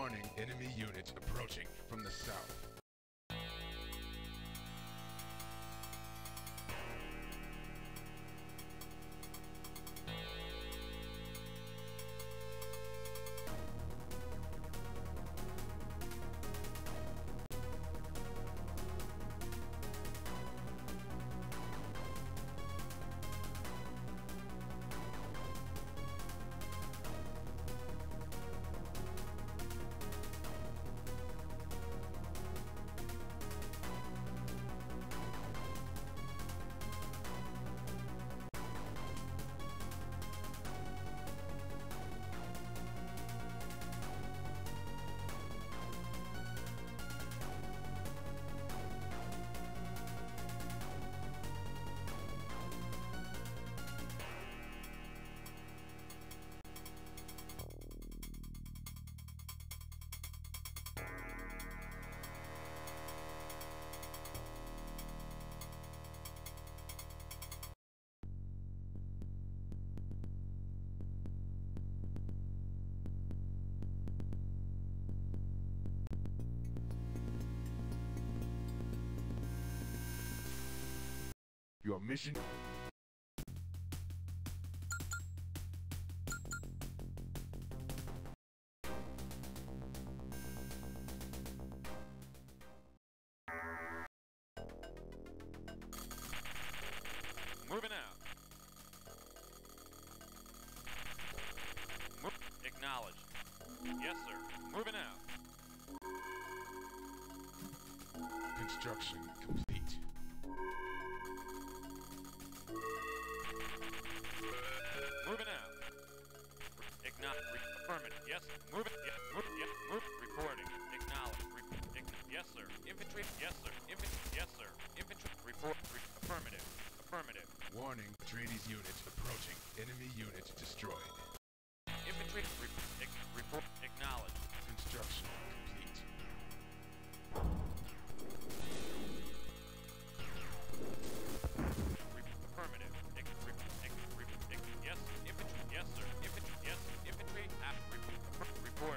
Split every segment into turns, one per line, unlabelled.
Warning, enemy unit approaching from the south. Your mission.
Moving out. Acknowledged. Yes, sir. Moving out.
Construction complete.
Moving out. Affirmative. Yes. Moving. Yes. Move. Reporting. Acknowledge. Yes, sir. Infantry. Yes, sir. Infantry. Yes, sir. Infantry. Report. Affirmative. Affirmative.
Warning, Atreides unit approaching. Enemy unit destroyed.
Infantry. Report. Acknowledge.
Construction complete.
Affirmative. Yes. Infantry. Yes, sir. Infantry. Yes. Infantry. Report.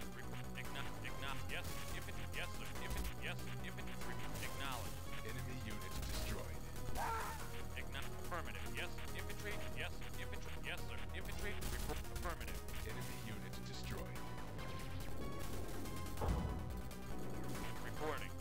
Yes. Infantry. Yes, sir. Infantry. Yes. Infantry. Acknowledge.
Enemy unit destroyed.
Affirmative. Yes. Infantry. Yes. Infantry. Yes, sir. Infantry. Report. Affirmative.
Enemy unit destroyed.
Reporting.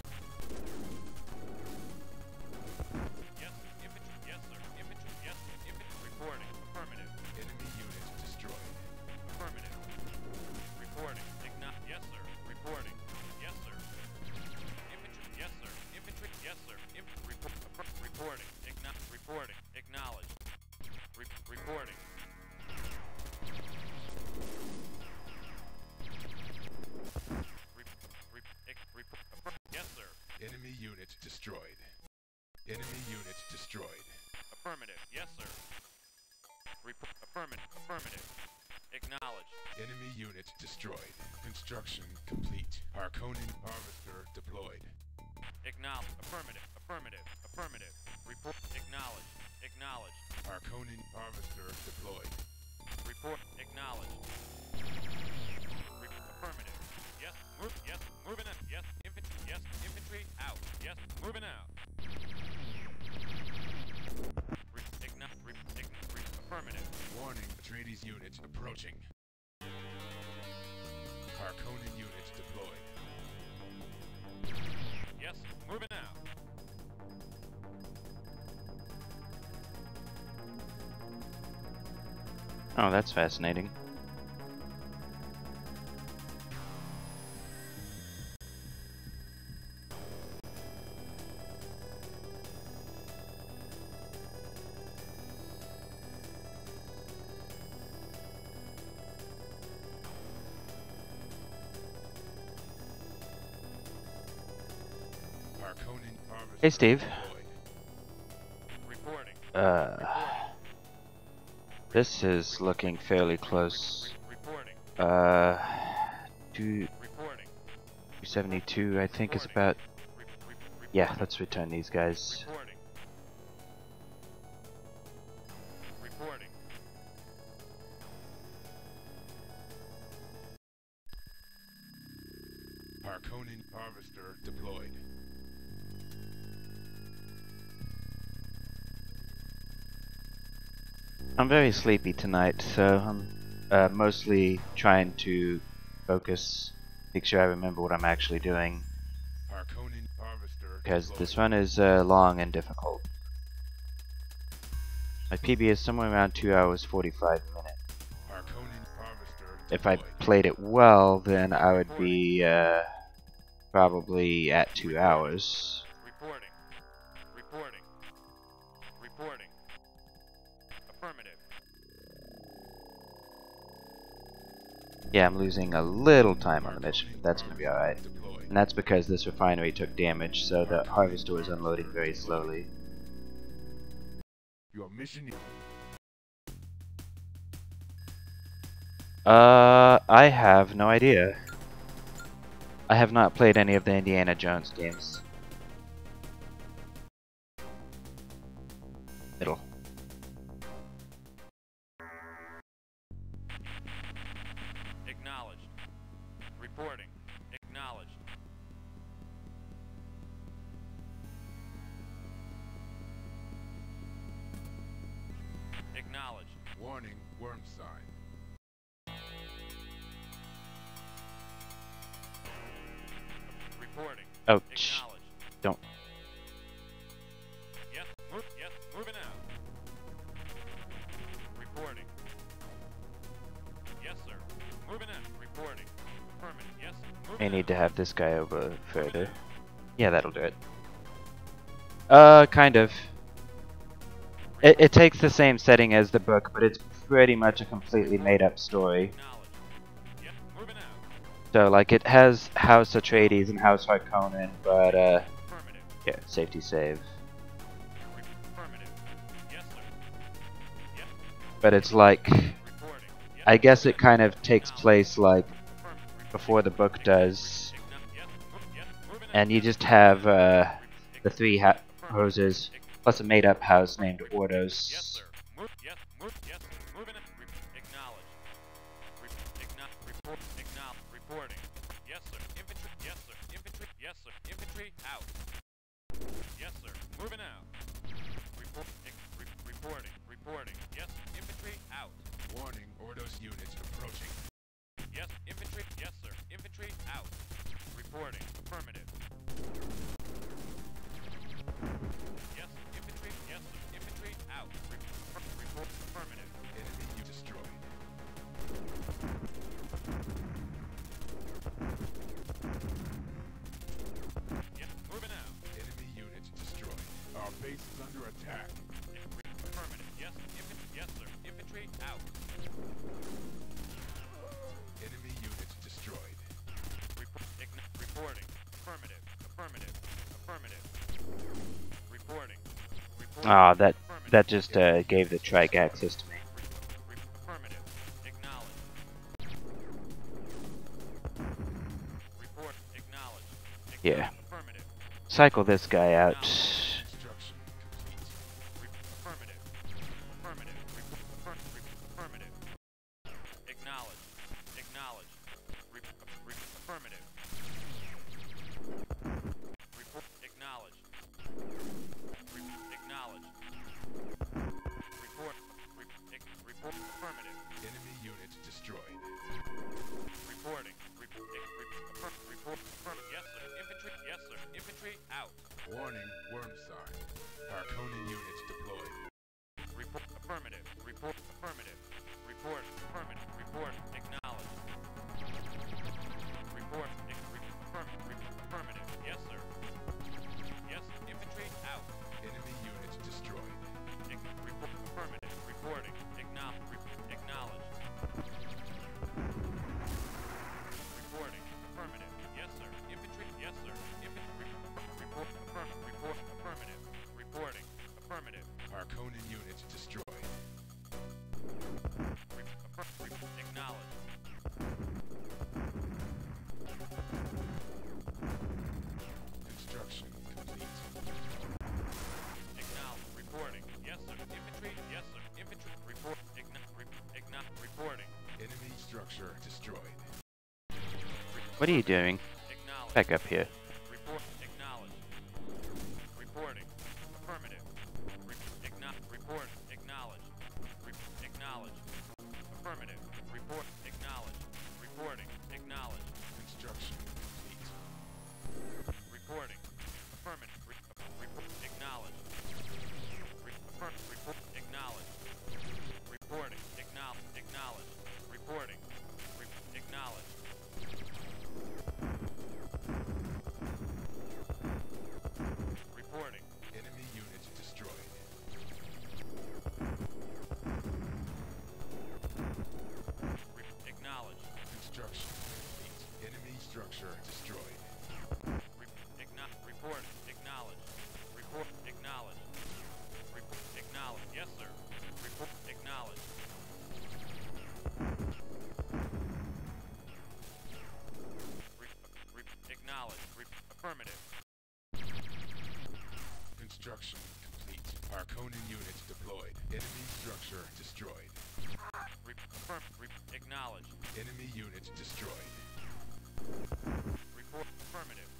Yes. Infantry. Yes, sir. Infantry. Yes. Infantry. Reporting. Affirmative.
Enemy unit destroyed.
Affirmative. Reporting. Yes, sir. Reporting. Yes, sir. Infantry. Yes, sir. Infantry. Yes, sir. Reporting. Reporting. Acknowledge. Reporting. Yes, sir.
Enemy unit destroyed. Enemy unit destroyed.
Affirmative. Yes, sir. Affirmative. Affirmative. Acknowledge.
Enemy unit destroyed. Construction complete. Harkonnen harvester deployed.
Acknowledge. Affirmative. Affirmative. Affirmative. Report. Acknowledge. Acknowledge.
Harkonnen harvester deployed.
Report. Acknowledge. Affirmative. Yes. Move. Yes. Moving out. Yes. Infantry. Yes. Infantry. Out. Yes. Moving out. Affirmative.
Warning, Atreides unit approaching. Harkonnen unit deployed.
Yes. Moving out.
Oh, that's fascinating.
Harkonnen harvester
Hey, Steve.
deployed.
Reporting.
This is looking fairly close.
Reporting.
272, I think, is about. Yeah, let's return these guys.
Reporting. Reporting.
harvester deployed.
I'm very sleepy tonight, so I'm mostly trying to focus, make sure I remember what I'm actually doing,
Harkonnen harvester
because
deployed.
this run is long and difficult. My PB is somewhere around 2 hours 45 minutes.
Harkonnen harvester
If I
deployed.
played it well, then I would be probably at 2 hours.
Reporting. Reporting. Reporting. Affirmative.
Yeah, I'm losing a little time on the mission, but that's going to be alright.
Deployed.
And that's because this refinery took damage, so the harvester was unloading very slowly.
Your mission.
I have no idea. I have not played any of the Indiana Jones games. Middle.
Acknowledged. Reporting. Acknowledged. Acknowledged.
Warning, worm sign.
Reporting.
Oh,
Acknowledged.
don't.
Yes, yes, moving out. Reporting. Yes, sir. Moving out. Reporting. Affirmative. Yes.
May
Moving
need
out.
to have this guy over further. Yeah, that'll do it. Kind of. It takes the same setting as the book, but it's pretty much a completely made up story.
Acknowledged. Yes, moving out.
So, like, it has House Atreides and House Harkonnen, but,
Affirmative.
yeah, safety save.
Affirmative. Yes, sir. Yes.
But it's like,
Reporting. Yes.
I guess it kind of takes place, like,
Affirmative.
before the book does.
Yes, yes, moving out.
And you just have, the three houses, plus a made-up house named
Yes,
Ordos.
sir. Move. Yes. Move. Yes. Moving it. Acknowledge. Report. Acknowledge. Reporting. Yes, sir. Infantry. Yes, sir. Infantry. Yes, sir. Infantry out. Yes, sir. Moving out. Reporting. Reporting. Yes. Infantry out.
Warning, Ordos units approaching.
Yes. Infantry. Yes, sir. Infantry out. Reporting. Affirmative. Yes. Infantry. Yes, sir. Infantry out. Report. Affirmative.
Enemy you destroyed.
Yes. Moving out.
Enemy units destroyed. Our base is under attack.
Affirmative. Yes. Yes, sir. Infantry out.
Enemy units destroyed.
Reporting. Affirmative. Affirmative. Affirmative. Reporting.
Ah, that just gave the trike access to me.
Affirmative. Acknowledge. Report. Acknowledge.
Yeah.
Affirmative.
Cycle this guy out.
Construction complete.
Affirmative. Affirmative. Affirmative. Acknowledge. Acknowledge. Affirmative. Report. Acknowledge. Acknowledge. Report. Report. Affirmative.
Enemy units destroyed.
Reporting. Report. Yes, sir. Infantry. Yes, sir. Infantry out.
Warning, worm sign. Harkonnen units deployed.
Report. Affirmative. Report. Affirmative. Report. Affirmative. Report. Acknowledge. Report. Affirmative. Yes, sir. Yes. Infantry out.
Enemy units destroyed.
Report. Affirmative. Reporting. Acknowledge. Reporting. Affirmative. Yes, sir. Infantry. Yes, sir. Infantry. Report. Affirmative. Reporting. Affirmative.
Harkonnen units destroyed.
Acknowledge.
Construction complete.
Acknowledge. Reporting. Yes, sir. Infantry. Yes, sir. Infantry. Report. Reporting.
Enemy structure destroyed.
What are you doing?
Acknowledge.
Back up here.
Acknowledge. Affirmative. Report. Acknowledge. Reporting. Acknowledge.
Construction complete.
Reporting. Affirmative. Report. Acknowledge. Report. Acknowledge. Reporting. Acknowledge. Reporting. Acknowledge. Reporting.
Enemy unit destroyed.
Acknowledge.
Construction complete. Enemy structure destroyed.
Report. Acknowledge. Report. Acknowledge. Report. Acknowledge. Yes, sir. Report. Acknowledge. Acknowledge. Affirmative.
Construction complete. Harkonnen unit deployed. Enemy structure destroyed.
Acknowledge.
Enemy unit destroyed.
Report. Affirmative.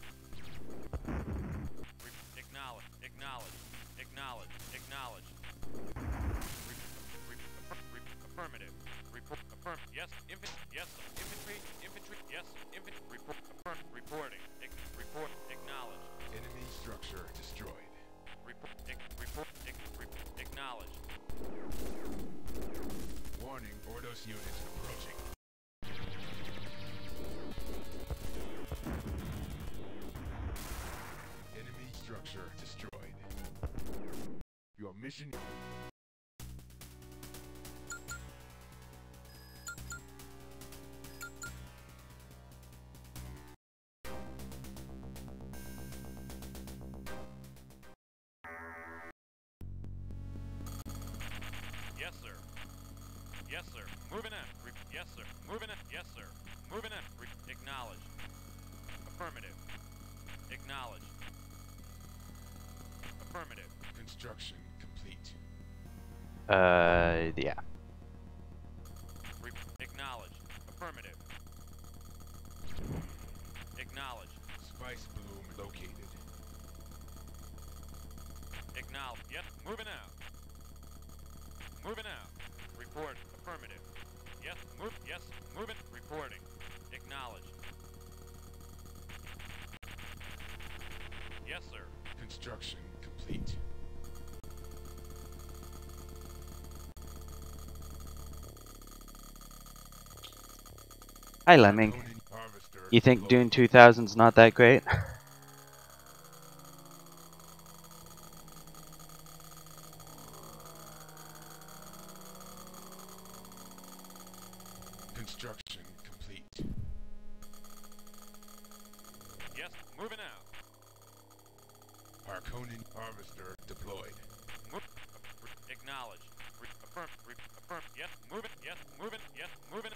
Acknowledge. Acknowledge. Acknowledge. Acknowledge. Affirmative. Report. Yes. Yes. Infantry. Infantry. Yes. Infantry. Report. Reporting. Report. Acknowledge.
Enemy structure destroyed.
Report. Acknowledge.
Warning, Ordos unit approaching. Enemy structure destroyed. Your mission...
Yes, sir. Yes, sir. Moving in. Yes, sir. Moving in. Yes, sir. Moving in. Acknowledge. Affirmative. Acknowledge. Affirmative.
Construction complete.
Yeah.
Acknowledge. Affirmative. Acknowledge.
Spice bloom located.
Acknowledge. Yes. Moving out. Moving out. Report. Affirmative. Yes. Move. Yes. Moving. Reporting. Acknowledge. Yes, sir.
Construction complete.
Hi, Lemming.
Harkonnen harvester
You think
deployed.
Dune 2000's not that great?
Construction complete.
Yes. Moving out.
Harkonnen harvester deployed.
Move. Acknowledge. Affirm. Yes. Moving. Yes. Moving. Yes. Moving.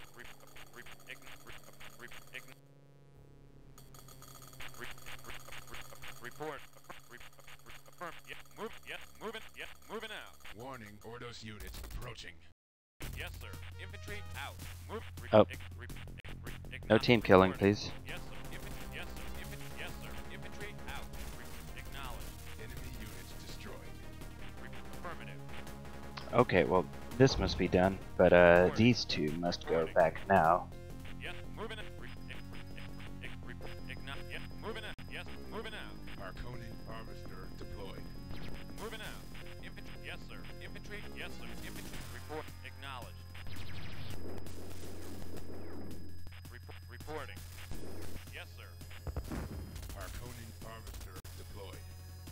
Report. Affirm. Yes. Move. Yes. Moving. Yes. Moving out.
Warning, Ordos unit approaching.
Yes, sir. Infantry out. Move.
Oh. No team killing, please.
Yes, sir. Infantry. Yes, sir. Infantry. Yes, sir. Infantry out. Acknowledge.
Enemy unit destroyed.
Affirmative.
Okay, well, this must be done, but these two must go back now.
Yes, moving in. Yes, moving in. Yes, moving out.
Harkonnen harvester deployed.
Moving out. Infantry. Yes, sir. Infantry. Yes, sir. Infantry. Report. Acknowledge. Reporting. Yes, sir.
Harkonnen harvester deployed.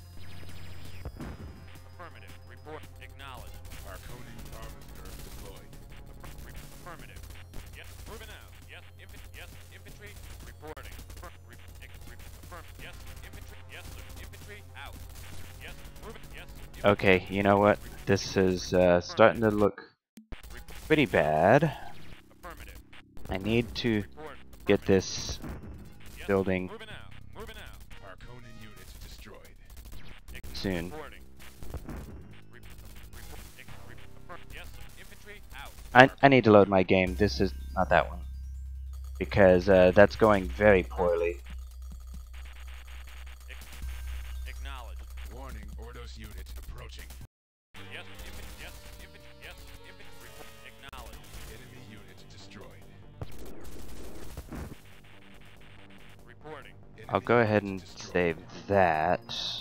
Affirmative. Report. Acknowledge.
Harkonnen harvester deployed.
Affirmative. Yes, moving out. Yes, infantry. Reporting. Yes, infantry. Yes, sir. Infantry out. Yes, moving. Yes.
Okay, you know what? This is starting to look pretty bad.
Affirmative.
I need to
Report.
get this
Yes,
building
moving out. Moving out.
Harkonnen unit destroyed.
soon.
Reporting. Yes, sir. Infantry out.
I need to load my game. This is not that one. Because that's going very poorly.
Acknowledge.
Warning, Ordos unit approaching.
Yes, infantry. Yes, infantry. Yes, infantry. Reporting.
I'll go ahead and save that.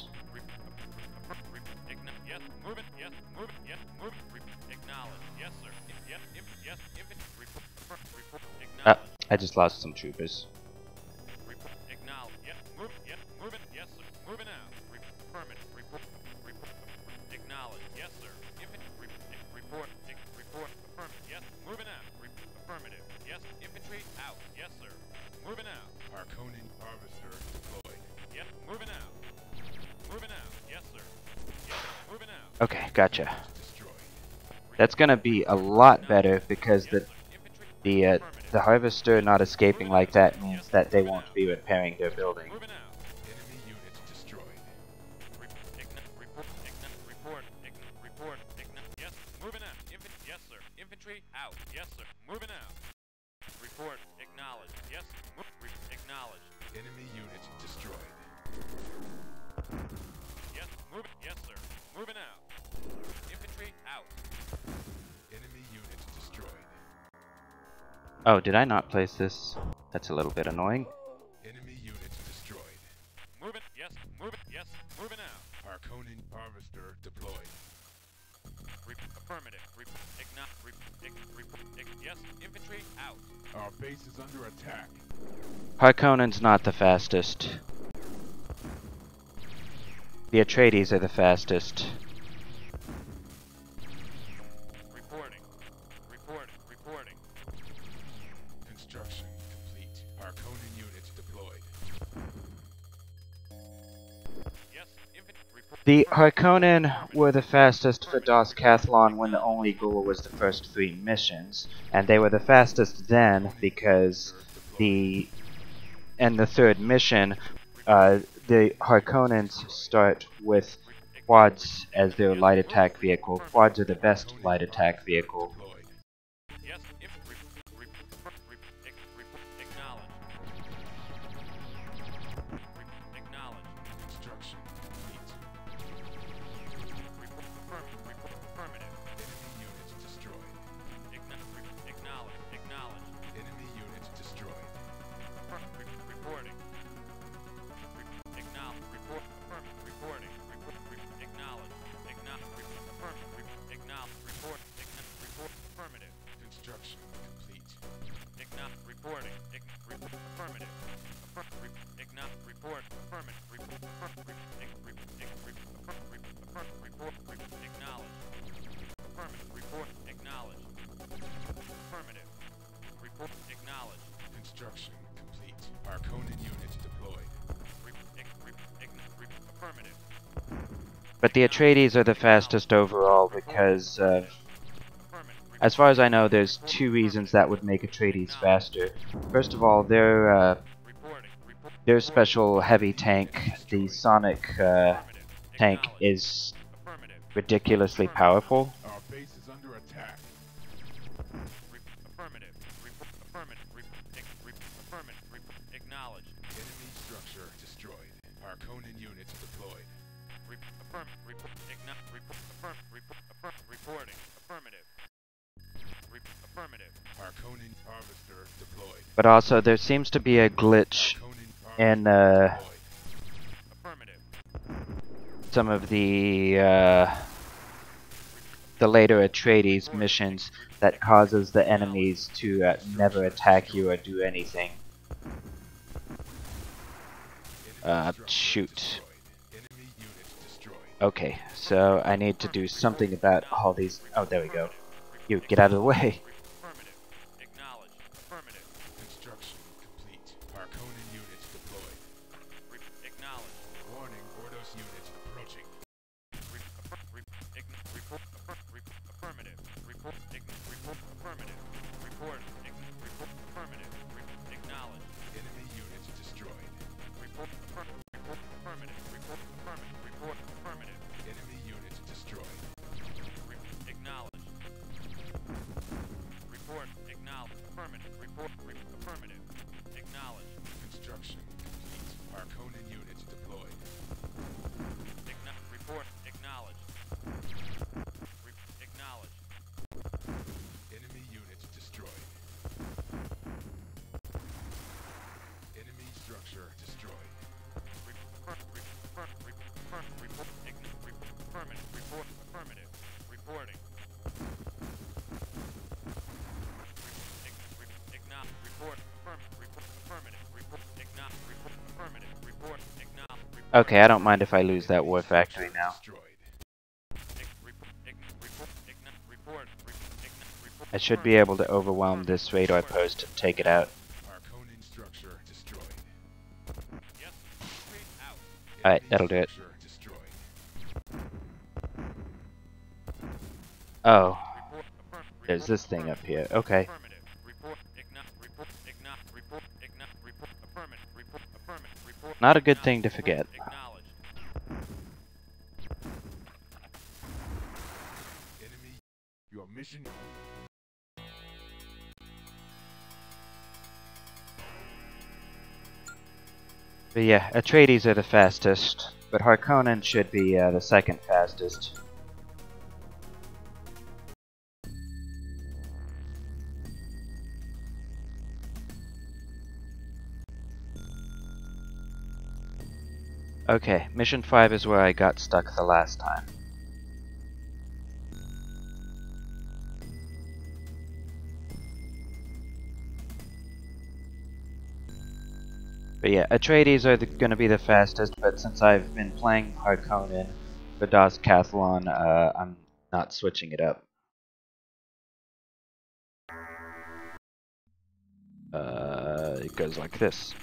Yes, move it. Yes, move it. Yes, move it. Acknowledge. Yes, sir. Yes, yes, infantry. Report. Acknowledge.
I just lost some troopers.
Report. Acknowledge. Yes, move it. Yes, move it. Yes, sir. Moving out. Affirmative. Report. Acknowledge. Yes, sir. Infantry. Report. Affirmative. Yes, moving out. Affirmative. Yes, infantry out. Yes, sir. Moving out.
Harkonnen harvester deployed.
Yes, moving out. Moving out. Yes, sir. Yes, moving out.
Okay, gotcha.
Destroyed.
That's gonna be a lot better because
Yes, sir. Infantry.
the harvester not escaping like that means that they won't be repairing their building.
Moving out.
Enemy units destroyed.
Report. Yes, moving out. Yes, sir. Infantry out. Yes, sir. Moving out. Report. Acknowledge. Yes. Acknowledge.
Enemy units destroyed.
Yes. Moving. Yes, sir. Moving out. Infantry out.
Enemy units destroyed.
Oh, did I not place this? That's a little bit annoying.
Enemy units destroyed.
Moving. Yes. Moving. Yes. Moving out.
Harkonnen harvester deployed.
Affirmative. Yes. Infantry out.
Our base is under attack.
Harkonnen's not the fastest. The Atreides are the fastest.
Reporting.
Construction complete. Harkonnen units deployed.
Yes. Infantry.
The Harkonnen were the fastest for Das Cathlon when the only goal was the first 3 missions, and they were the fastest then because in the 3rd mission, the Harkonnens start with quads as their light attack vehicle. Quads are the best light attack vehicle.
Deployed.
Yes. Acknowledge.
Construction complete.
Affirmative.
Enemy units destroyed.
Acknowledge.
Enemy units destroyed.
Reporting. Acknowledge. Reporting. Acknowledge. Report. Affirmative.
Construction complete.
Reporting. Affirmative. Report. Affirmative. Report. Acknowledge. Affirmative. Report. Acknowledge. Affirmative. Report. Acknowledge.
Construction complete. Harkonnen units deployed.
Affirmative.
But the Atreides are the fastest overall because, as far as I know, there's 2 reasons that would make Atreides faster. First of all, their special heavy tank, the Sonic tank, is ridiculously powerful.
Our base is under attack.
Affirmative. Acknowledge.
Enemy structure destroyed. Harkonnen units deployed.
Reporting. Affirmative.
Harkonnen harvester deployed.
But also, there seems to be a glitch
Harkonnen
in
harvester deployed.
Affirmative.
some of the later Atreides missions that causes the enemies to never attack you or do anything. Shoot.
Enemy units destroyed.
Okay, so I need to do something about all these. Oh, there we go. You, get out of the way.
Affirmative. Acknowledge. Affirmative.
Construction complete. Harkonnen units deployed.
Acknowledge.
Warning, Ordos units approaching.
Affirmative. Report. Affirmative. Report. Affirmative. Acknowledge.
Enemy units destroyed.
Report. Affirmative. Report. Affirmative.
Enemy units destroyed.
Acknowledge.
Okay, I don't mind if I lose that war factory now. I should be able to overwhelm this radar post and take it out.
Harkonnen structure destroyed.
Alright, that'll do it. Oh. There's this thing up here. Okay. Not a good thing to forget.
Enemy, your mission.
But yeah, Atreides are the fastest, but Harkonnen should be the second fastest. Okay, mission 5 is where I got stuck the last time. But yeah, Atreides are gonna be the fastest, but since I've been playing Harkonnen for Das Cathlon, I'm not switching it up. It goes like this.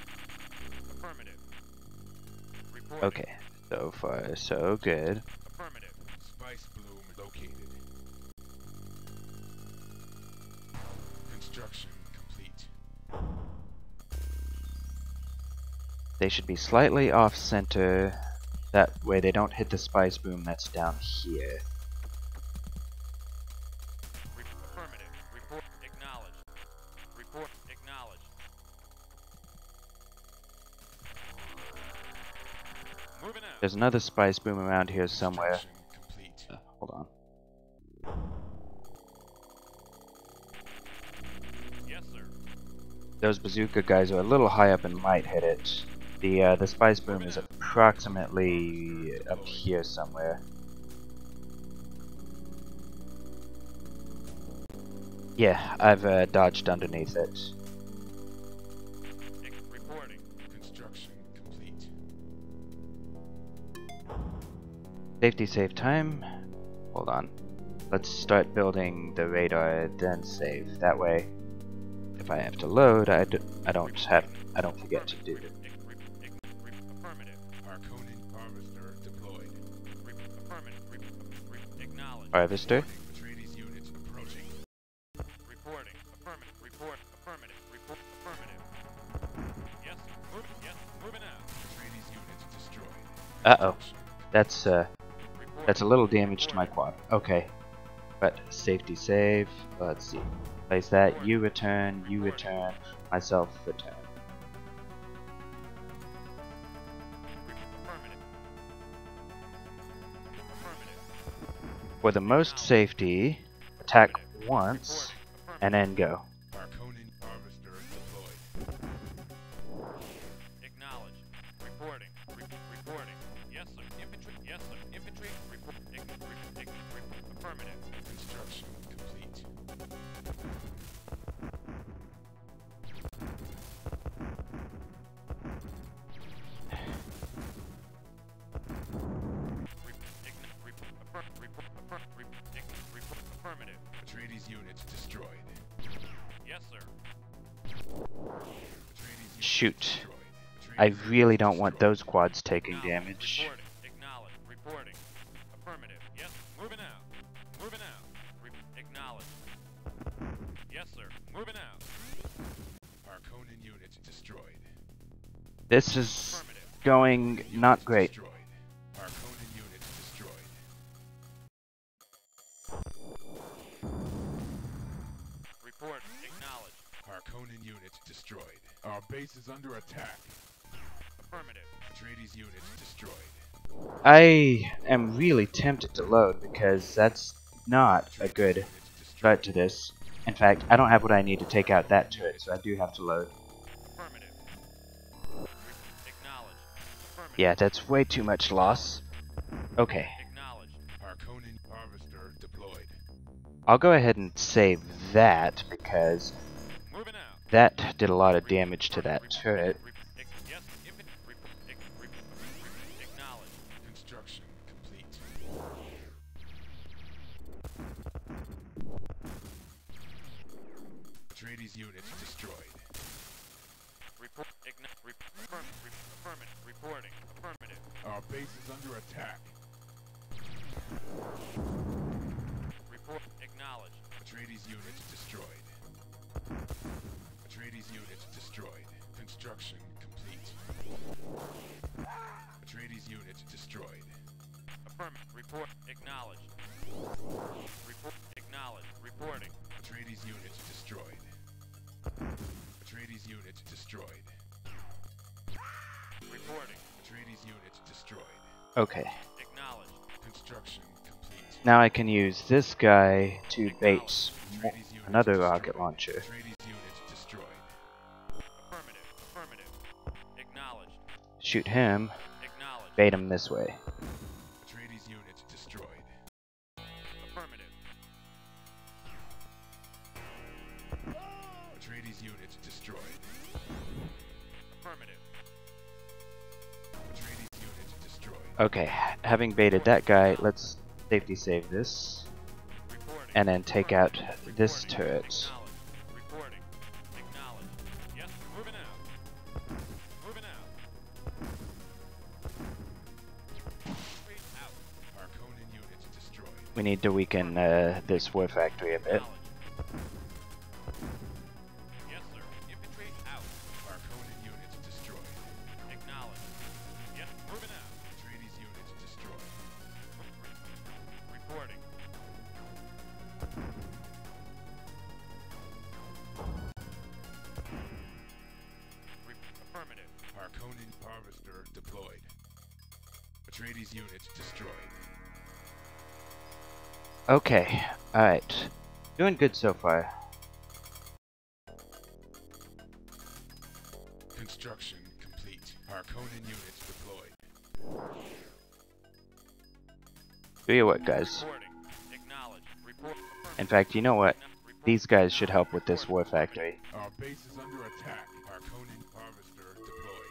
Okay, so far so good.
Spice bloom located. Construction complete.
They should be slightly off center, that way they don't hit the spice boom that's down here.
Affirmative. Report acknowledged. Report acknowledged. Moving out.
There's another spice boom around here somewhere.
Construction complete.
Hold on.
Yes, sir.
Those bazooka guys are a little high up and might hit it. The spice boom is approximately up here somewhere. Yeah, I've dodged underneath it.
Reporting.
Construction complete.
Safety save time. Hold on. Let's start building the radar, then save. That way, if I have to load, I don't forget to do it.
Affirmative.
Harkonnen harvester deployed.
Affirmative. Acknowledged.
Harvester.
Atreides units approaching.
Reporting. Affirmative. Report. Affirmative. Report. Affirmative. Yes. Moving. Yes. Moving out.
Atreides units destroyed.
Uh-oh. That's a little damage to my quad. Okay. But safety save. Let's see. Place that. You return. Myself return.
Affirmative. Affirmative.
For the most safety, attack once and then go.
Harkonnen harvester deployed.
Acknowledged. Reporting. Reporting. Yes, sir. Infantry. Yes, sir. Infantry. Report. Affirmative.
Construction complete.
Affirmative.
Atreides units destroyed.
Yes, sir.
Atreides units
Shoot.
destroyed.
I
Atreides
really
units
don't want
destroyed.
those quads taking damage.
Reporting. Acknowledged. Reporting. Affirmative. Yes. Moving out. Moving out. Acknowledged. Yes, sir. Moving out.
Harkonnen units destroyed.
This is
Affirmative.
going not great.
Destroyed. Harkonnen units destroyed.
Report. Acknowledged.
Harkonnen units destroyed. Our base is under attack.
Affirmative.
Atreides units destroyed.
I am really tempted to load because that's not a good
Units destroyed.
threat to this. In fact, I don't have what I need to take out that turret, so I do have to load.
Affirmative. Acknowledged. Affirmative.
Yeah, that's way too much loss. Okay,
Acknowledged.
Harkonnen harvester deployed.
I'll go ahead and save that because
Moving out.
that did a lot of damage to that turret.
Yes.
Construction complete. Atreides unit destroyed.
Report. Affirmative. Reporting. Affirmative.
Our base is under attack.
Report. Acknowledged.
Atreides unit destroyed. Atreides unit destroyed. Construction complete. Atreides unit destroyed.
Affirmative. Report. Acknowledged. Report. Acknowledged. Reporting.
Atreides unit destroyed. Atreides unit destroyed.
Reporting.
Atreides unit destroyed.
Okay.
Acknowledged.
Construction complete.
Now I can use this guy to bait
Atreides unit
another
destroyed.
rocket launcher.
Atreides unit destroyed.
Affirmative. Affirmative. Acknowledged.
Shoot him,
Acknowledged.
bait him this way.
Atreides unit destroyed.
Affirmative.
Atreides unit destroyed.
Affirmative.
Atreides unit destroyed.
Okay, having baited that guy, let's safety save this,
Reporting.
and then take out this
Reporting.
turret.
Acknowledged. Reporting. Acknowledged. Yes, moving out. Moving out. Straight out.
Harkonnen unit destroyed.
We need to weaken this war factory a bit.
Acknowledged. Yes, sir. Infantry out.
Harkonnen unit destroyed.
Acknowledged. Yes, moving out.
Atreides unit destroyed.
Reporting. Affirmative.
Harkonnen harvester deployed. Atreides unit destroyed.
Okay, alright. Doing good so far.
Construction complete. Harkonnen unit deployed.
Do your work, guys.
Reporting. Acknowledged. Report.
In fact, you know what?
Report.
These guys should help with this war factory.
Our base is under attack. Harkonnen harvester deployed.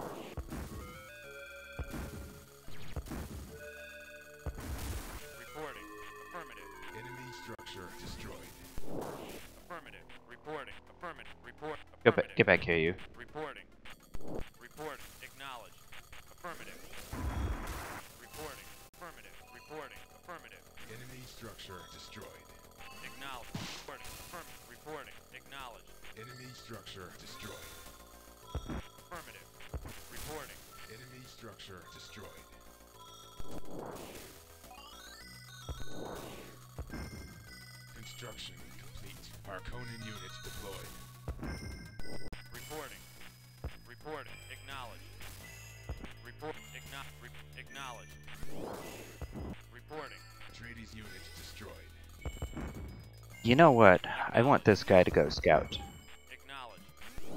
Reporting. Affirmative.
Enemy structure destroyed.
Affirmative. Reporting. Affirmative. Report.
Get back here, you.
Reporting. Report. Acknowledged. Affirmative. Reporting. Affirmative. Reporting. Affirmative.
Enemy structure destroyed.
Acknowledged. Reporting. Affirmative. Reporting. Acknowledged.
Enemy structure destroyed.
Affirmative. Reporting.
Enemy structure destroyed. Construction complete. Harkonnen unit deployed.
Reporting. Reporting. Acknowledged. Report. Acknowledged. Reporting.
Atreides unit destroyed.
You know what? I want this guy to go scout.
Acknowledged.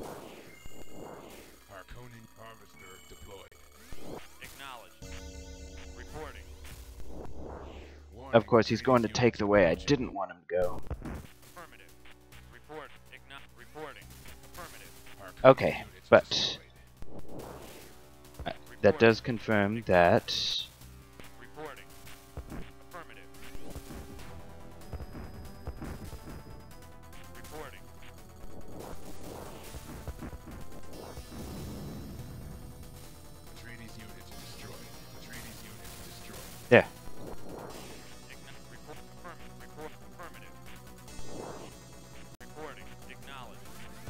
Harkonnen harvester deployed.
Acknowledged. Reporting.
Warning,
Of course, he's going to
Atreides
take the
unit
way I
destroyed.
didn't want him to go.
Affirmative. Report. Reporting. Affirmative.
Harkonnen
Okay,
unit
but
destroyed.
that does confirm that
Reporting. Affirmative. Reporting.
Atreides unit destroyed. Atreides unit destroyed.
there.
Report. Affirmative. Report. Affirmative. Reporting. Acknowledged.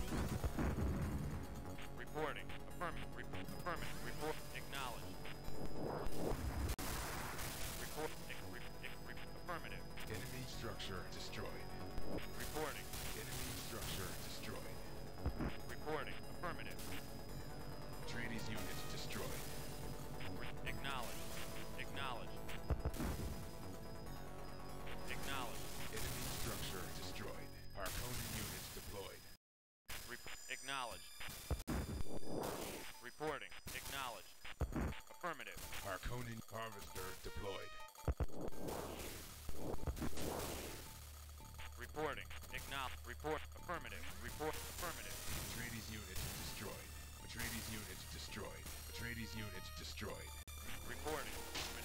Reporting. Affirmative. Affirmative. Report. Acknowledged. Report. Affirmative.
Enemy structure destroyed.
Reporting.
Enemy structure destroyed.
Reporting. Affirmative.
Atreides unit destroyed.
Acknowledged. Acknowledged. Acknowledged.
Enemy structure destroyed. Harkonnen unit deployed.
Acknowledged. Reporting. Acknowledged. Affirmative.
Harkonnen harvester deployed.
Reporting. Report. Affirmative. Report. Affirmative.
Atreides unit destroyed. Atreides unit destroyed. Atreides unit destroyed.
Reporting.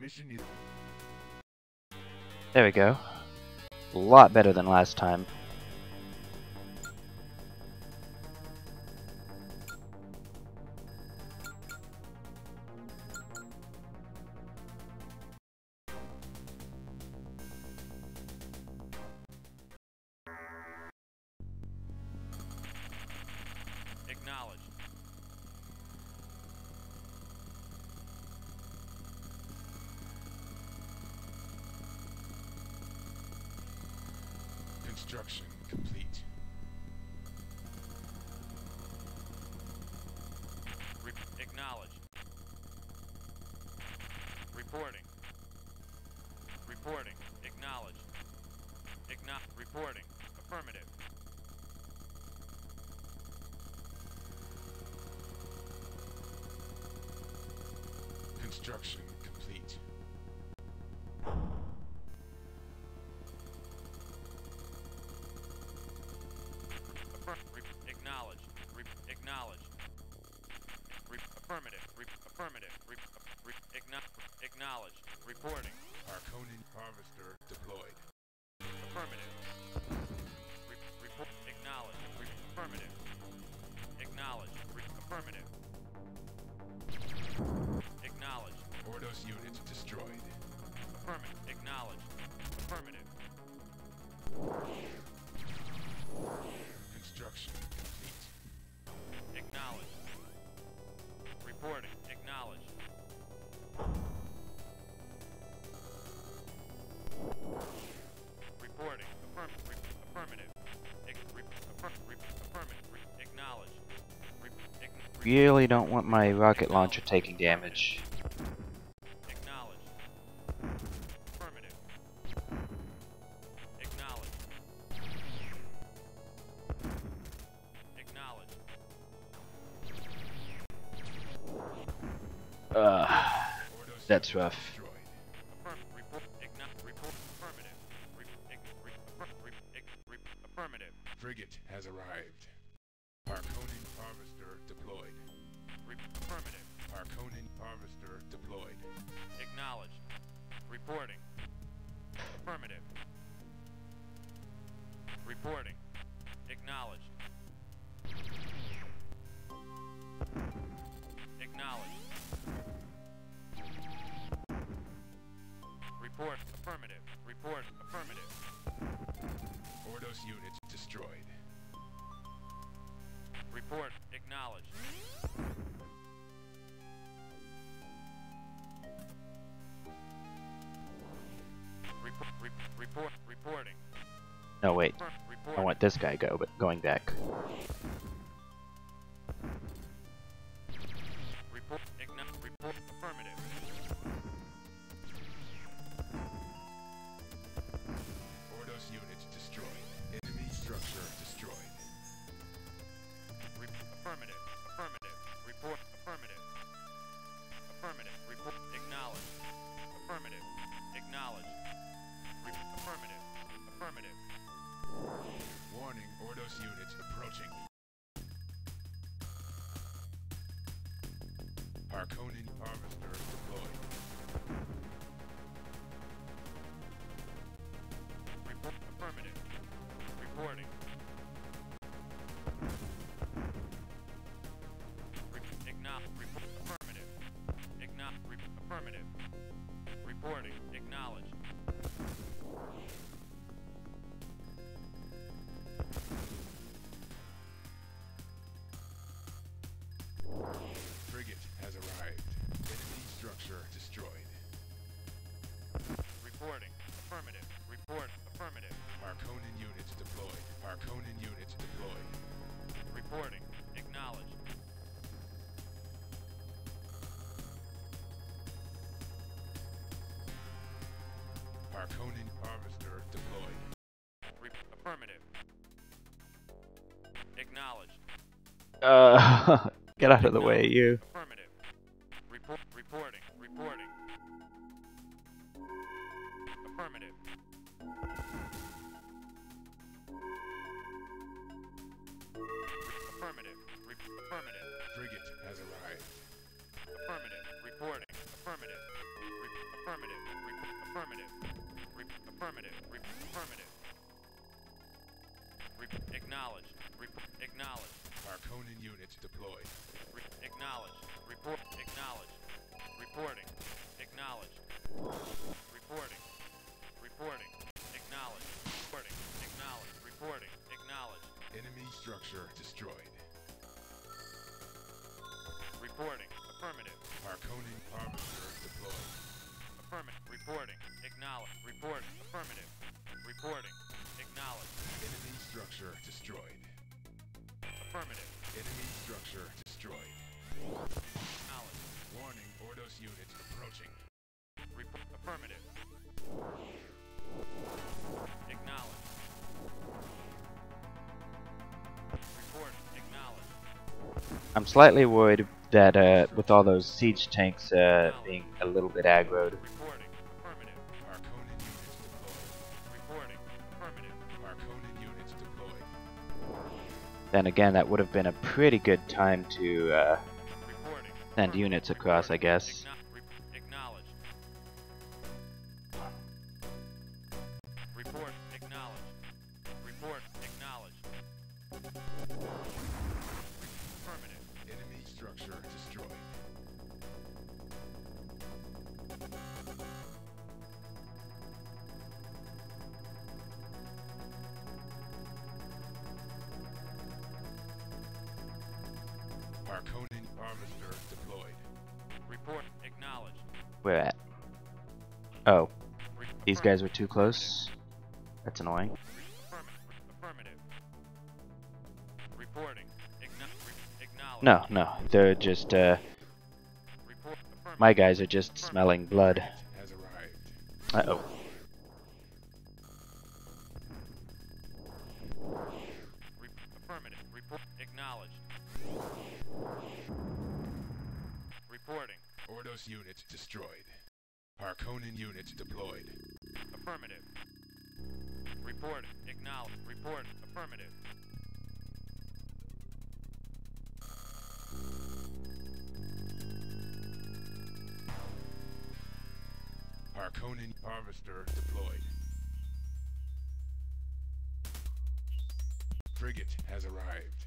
mission is...
There we go. A lot better than last time.
Acknowledge.
Construction complete.
Acknowledge. Reporting. Reporting. Acknowledge. Reporting. Affirmative.
Construction complete.
Acknowledge. Acknowledge. Affirmative. Affirmative. Acknowledge. Reporting.
Harkonnen harvester deployed.
Affirmative. Report. Acknowledge. Affirmative. Acknowledge. Affirmative. Acknowledge.
Ordos unit destroyed.
Affirmative. Acknowledge. Affirmative.
Construction complete.
Acknowledge. Reporting. Acknowledge. Reporting. Affirmative. Affirmative. Acknowledge.
Really don't want my rocket launcher taking damage.
Acknowledge. Affirmative. Acknowledge. Acknowledge.
That's rough.
Affirmative.
Frigate has arrived. Harkonnen harvester deployed.
Affirmative.
Harkonnen harvester deployed.
Acknowledge. Reporting. Affirmative. Reporting. Acknowledge. Acknowledge. Report. Affirmative. Report. Affirmative.
Ordos unit destroyed.
Report. Acknowledge. Reporting.
No, wait. I
Reporting.
want this guy go, but going back.
Report. Report. Affirmative.
Ordos unit destroyed. Enemy structure destroyed.
Affirmative. Affirmative. Report. Affirmative. Affirmative. Report. Acknowledge. Affirmative. Acknowledge. Affirmative. Affirmative.
Warning, Ordos unit approaching. Harkonnen harvester deployed.
Report. Affirmative. Reporting. Report. Affirmative. Affirmative. Reporting. Acknowledge.
Frigate has arrived. Enemy structure destroyed.
Reporting. Affirmative. Report. Affirmative.
Harkonnen unit deployed. Harkonnen unit deployed.
Reporting. Acknowledge.
Harkonnen harvester deployed.
Affirmative. Acknowledge.
Get out of the way, you.
Affirmative. Reporting. Reporting. Affirmative. Affirmative. Affirmative.
Frigate has arrived.
Affirmative. Reporting. Affirmative. Affirmative. Affirmative. Affirmative. Affirmative. Acknowledged. Acknowledged.
Harkonnen units deployed.
Acknowledged. Report. Acknowledged. Reporting. Acknowledged. Reporting. Reporting. Acknowledged. Reporting. Acknowledged. Reporting. Acknowledged.
Enemy structure destroyed.
Reporting. Affirmative.
Harkonnen harvester deployed.
Affirmative. Reporting. Acknowledged. Report. Affirmative. Reporting. Acknowledged.
Enemy structure destroyed.
Affirmative.
Enemy structure destroyed.
Acknowledged.
Warning, Ordos units approaching.
Affirmative. Acknowledged. Reporting. Acknowledged.
I'm slightly worried that with all those siege tanks being a little bit aggroed.
Reporting. Affirmative.
Harkonnen units deployed.
Reporting. Affirmative.
Harkonnen units deployed.
Then again, that would have been a pretty good time to
Reporting.
send units across, I guess.
Acknowledged. Report. Acknowledged. Report. Acknowledged. Affirmative.
Enemy structure destroyed. Harkonnen harvester deployed.
Report. Acknowledged.
Where at? Oh, these guys were too close. That's annoying.
Affirmative. Reporting. Acknowledged.
No, no, they're just,
Report.
my guys are just smelling blood.
Has arrived.
Uh-oh.
Affirmative. Report. Acknowledged. Reporting.
Ordos units destroyed. Harkonnen units deployed.
Affirmative. Report. Acknowledged. Report. Affirmative.
Harkonnen harvester deployed. Frigate has arrived.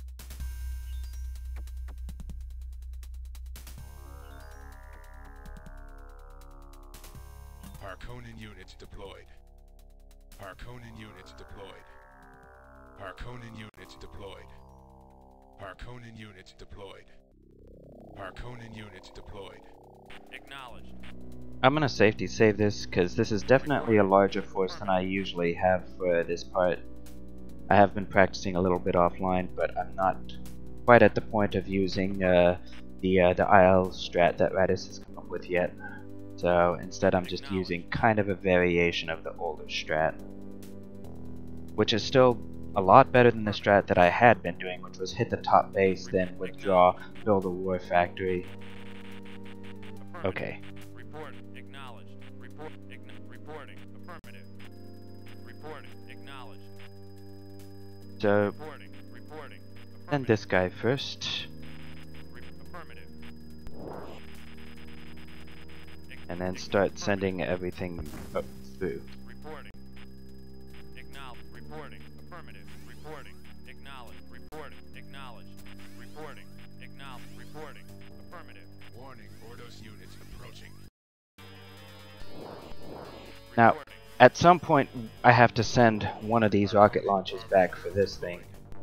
Harkonnen units deployed. Harkonnen units deployed. Harkonnen units deployed. Harkonnen units deployed. Harkonnen units deployed.
Acknowledged.
I'm gonna safety save this, because this is definitely a larger force than I usually have for this part. I have been practicing a little bit offline, but I'm not quite at the point of using the IL strat that Radis has come up with yet. So instead I'm just using kind of a variation of the older strat, which is still a lot better than the strat that I had been doing, which was hit the top base, then withdraw, build a war factory. Okay.
Report. Acknowledged. Report. Reporting. Affirmative. Reporting. Acknowledged.
So
Reporting. Reporting.
send this guy first,
Affirmative.
and then start sending everything up through.
Reporting. Acknowledged. Reporting. Affirmative. Reporting. Acknowledged. Reporting. Acknowledged. Reporting. Acknowledged. Reporting. Affirmative.
Warning, Ordos units approaching.
Now,
Reporting.
at some point, I have to send one of these rocket launches back for this thing.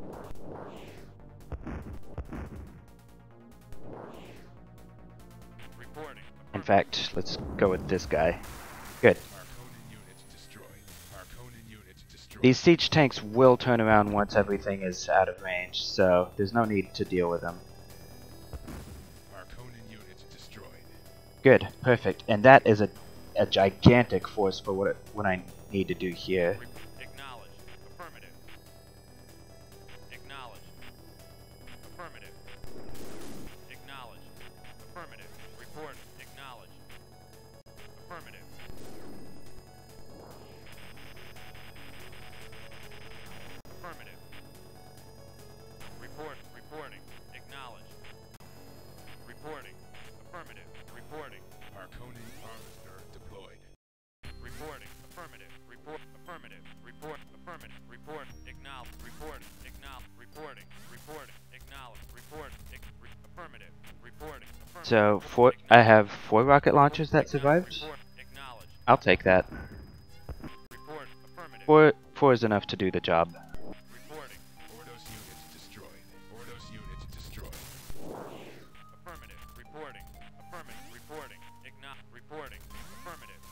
Reporting.
In fact, let's go with this guy. Good.
Harkonnen units destroyed. Harkonnen units destroyed.
These siege tanks will turn around once everything is out of range, so there's no need to deal with them.
Harkonnen units destroyed.
Good, perfect. And that is a gigantic force for what I need to do here.
Acknowledged. Affirmative. Acknowledged. Affirmative. Acknowledged. Affirmative. Report. Acknowledged. Affirmative. Affirmative. Report. Reporting. Acknowledged. Reporting. Affirmative. Reporting.
Harkonnen harvester
Report. Affirmative. Report. Acknowledge. Report. Acknowledge. Reporting. Reporting. Acknowledge. Report. Affirmative. Reporting.
So I have 4 rocket launchers that survived.
Report. Acknowledge.
I'll take that.
Report. Affirmative.
4 is enough to do the job.
Reporting.
Ordos units destroyed. Ordos units destroyed.
Affirmative. Reporting. Affirmative. Reporting. Acknowledge. Reporting. Affirmative.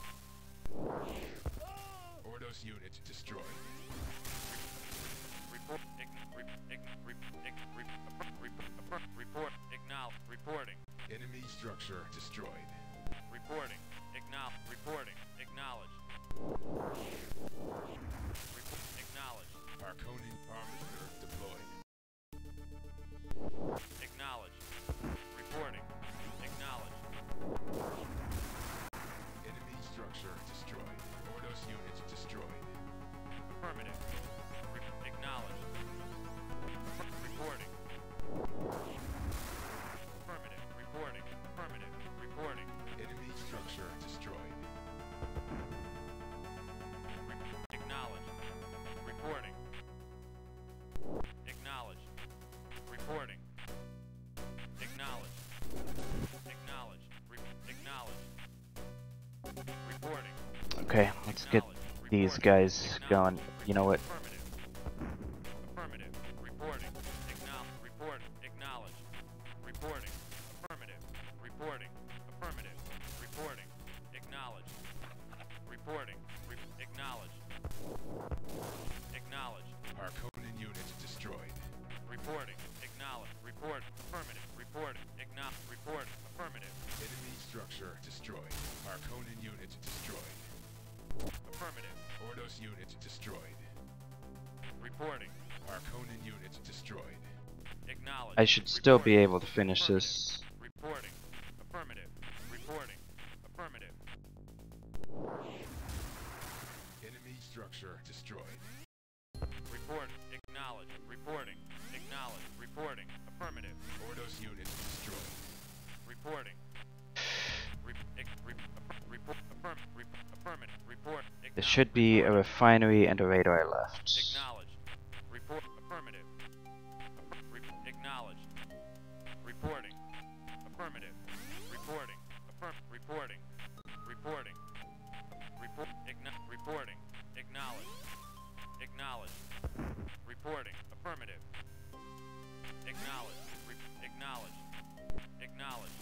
Ordos units destroyed.
Report. Report. Acknowledge. Reporting.
Enemy structure destroyed.
Reporting. Acknowledge. Reporting. Acknowledge. Acknowledge.
Harkonnen harvester deployed.
Acknowledge. Reporting. Acknowledge.
Enemy structure destroyed. Ordos units destroyed.
Affirmative. Acknowledge. Reporting. Affirmative. Reporting. Affirmative. Reporting.
Enemy structure destroyed.
Acknowledge. Reporting. Acknowledge. Reporting. Acknowledge. Acknowledge. Acknowledge. Reporting.
Okay, let's get these guys going. You know what?
Affirmative. Affirmative. Reporting. Acknowledge. Report. Acknowledge. Reporting. Affirmative. Reporting. Affirmative. Reporting. Acknowledge. Reporting. Acknowledge. Acknowledge.
Harkonnen units destroyed.
Reporting. Acknowledge. Report. Affirmative. Reporting. Acknowledge. Report. Affirmative.
Enemy structure destroyed. Harkonnen units destroyed.
Affirmative.
Ordos units destroyed.
Reporting.
Harkonnen units destroyed.
Acknowledge.
I should still be
Reporting.
able to finish this.
Reporting. Affirmative. Reporting. Affirmative.
Enemy structure destroyed.
Report. Acknowledge. Reporting. Acknowledge. Reporting. Affirmative.
Ordos units destroyed.
Reporting. Affirmative. Report.
There should be a refinery and a radar left.
Acknowledge. Report. Affirmative. Acknowledge. Reporting. Affirmative. Reporting. Reporting. Reporting. Reporting. Acknowledge. Acknowledge. Reporting. Affirmative. Acknowledge. Acknowledge. Acknowledge.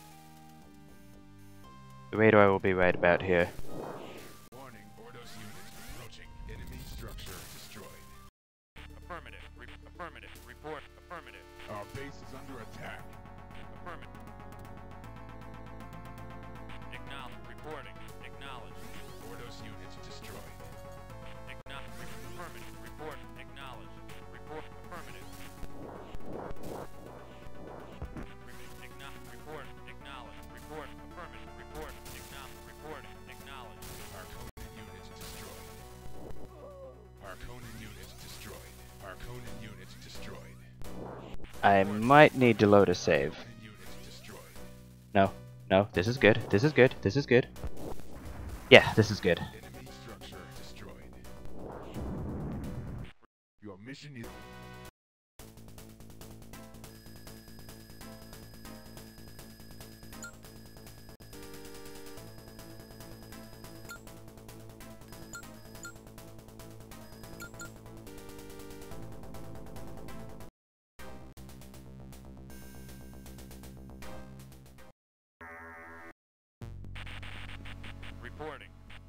The radar will be right about here.
Warning, Ordos units approaching. Enemy structure destroyed.
Affirmative. Affirmative. Report. Affirmative.
Our base is under attack.
Affirmative. Acknowledge. Reporting. Acknowledge.
Ordos units destroyed.
Acknowledge. Affirmative. Report. Acknowledge. Report. Affirmative. Acknowledge. Report. Acknowledge. Report. Affirmative. Report. Acknowledge. Reporting. Acknowledge.
Harkonnen units destroyed. Harkonnen units destroyed. Harkonnen units destroyed.
I might need to load a save.
Harkonnen units destroyed.
No, no, this is good. This is good. This is good. Yeah, this is good.
Enemy structure destroyed. Your mission is...
Reporting.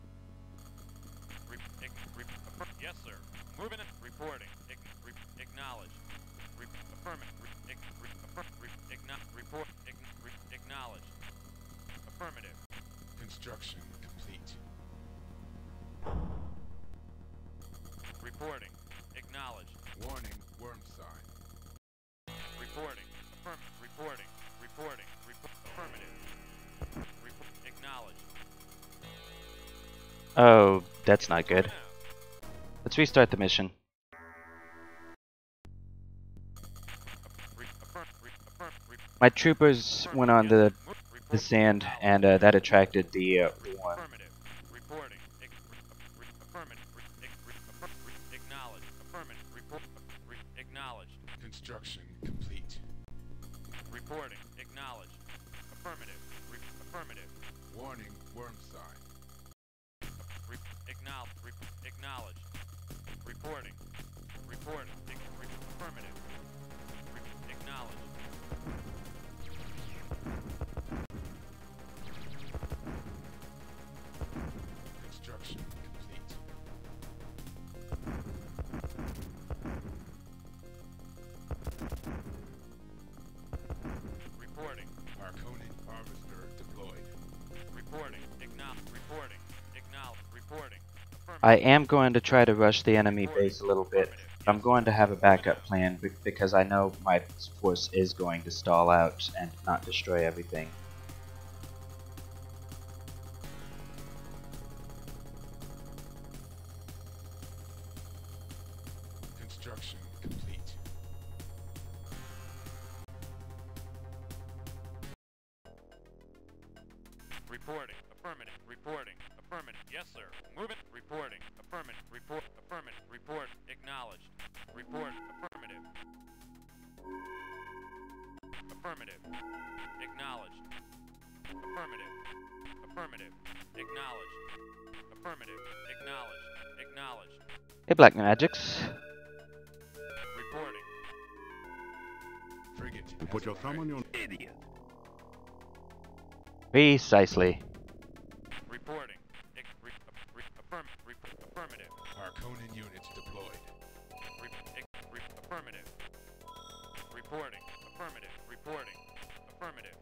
Yes, sir. Moving it. Reporting. Acknowledge. Affirmative. Report. Acknowledge. Affirmative.
Construction complete.
Reporting. Acknowledge.
Warning, worm sign.
Reporting. Reporting. Reporting. Affirmative. Acknowledge.
Oh, that's not good. Let's restart the mission. My troopers went on the sand, and that attracted the worm.
Affirmative. Reporting.
Construction complete.
Reporting. Acknowledged. Affirmative. Affirmative.
Warning, worm sign.
Acknowledged. Reporting. Reporting. Affirmative. Acknowledged.
Construction complete.
Reporting.
Harkonnen harvester deployed.
Reporting. Reporting. Reporting.
I am going to try to rush the enemy base a little bit. I'm going to have a backup plan because I know my force is going to stall out and not destroy everything.
Construction complete.
Reporting. Affirmative. Reporting. Affirmative. Yes, sir. Moving. Reporting. Affirmative. Report. Affirmative. Report. Acknowledged. Report. Affirmative. Affirmative. Acknowledged. Affirmative. Affirmative. Acknowledged. Affirmative. Acknowledged. Acknowledged.
Hey, Black Magics.
Reporting.
Frigate.
Put
has
your thumb on your
arrived.
idiot.
Precisely.
Reporting. Affirmative.
Harkonnen units deployed.
Affirmative. Reporting. Affirmative. Reporting. Affirmative.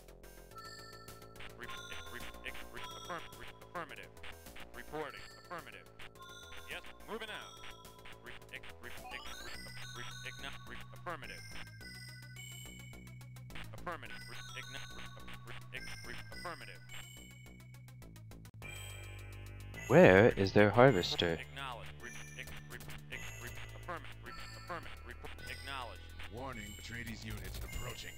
Affirmative. Reporting. Affirmative. Yes. Moving out. Affirmative. Affirmative. Affirmative.
Where is their harvester?
Acknowledge. Affirmative. Acknowledge.
Warning, Atreides units approaching.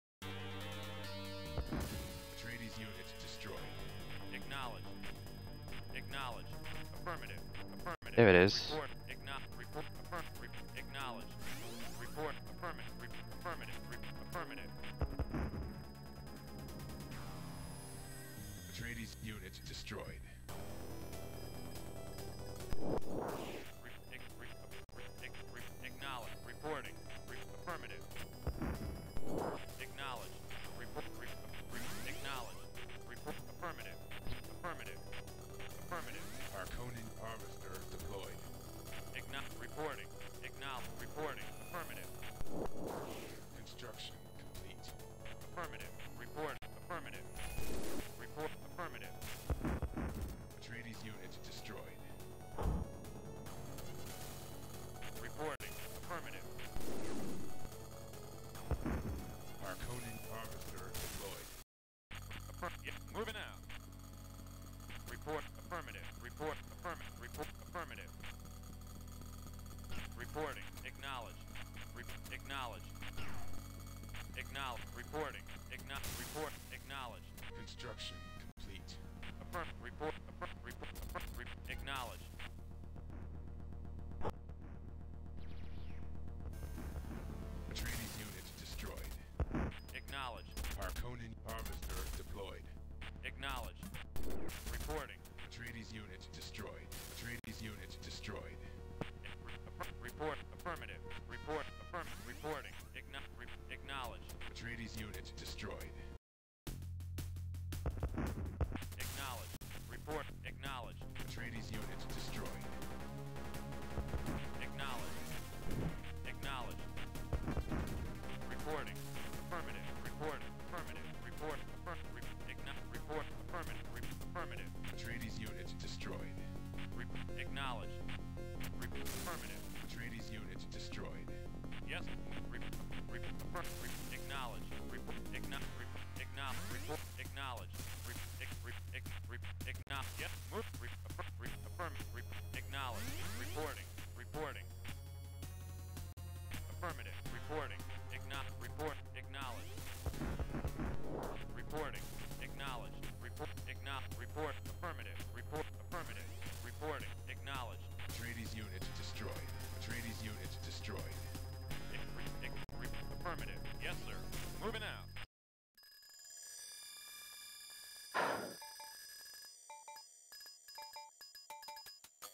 Atreides units destroyed.
Acknowledge. Acknowledge. Affirmative. Affirmative.
There it is.
Report. Report. Acknowledge. Report. Affirmative. Affirmative. Affirmative.
Atreides units destroyed.
Acknowledge. Reporting. Affirmative. Acknowledge. Acknowledge. Affirmative. Affirmative. Affirmative.
Harkonnen harvester deployed.
Reporting. Acknowledge. Reporting. Affirmative.
Construction complete.
Affirmative. Report. Affirmative. Report. Affirmative.
Atreides units destroyed.
Reporting. Affirmative.
Harkonnen harvester deployed.
Moving out. Report. Affirmative. Report. Affirmative. Report. Affirmative. Reporting. Acknowledge. Acknowledge. Acknowledge. Reporting. Report. Acknowledge.
Construction complete.
Report. Acknowledge.
Atreides units destroyed.
Acknowledge.
Harkonnen harvester deployed.
Acknowledge. Reporting.
Atreides units destroyed. Atreides units destroyed.
Report. Affirmative. Report. Affirmative. Reporting. Acknowledge.
Atreides units destroyed.
Acknowledge. Report. Acknowledge.
Atreides units destroyed.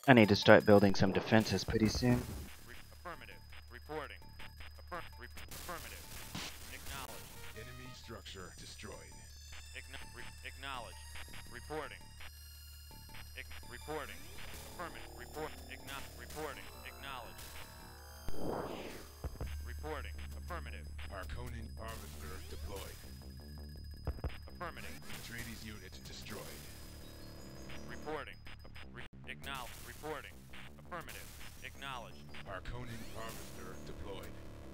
I need to start building some defenses pretty soon.
Affirmative. Reporting. Affirmative. Acknowledge.
Enemy structure destroyed.
Acknowledge. Reporting. Reporting. Affirmative. Reporting. Acknowledge. Reporting. Affirmative.
Harkonnen harvester deployed.
Affirmative.
Atreides unit destroyed.
Reporting. Acknowledge. Reporting. Affirmative. Acknowledge.
Harkonnen harvester deployed.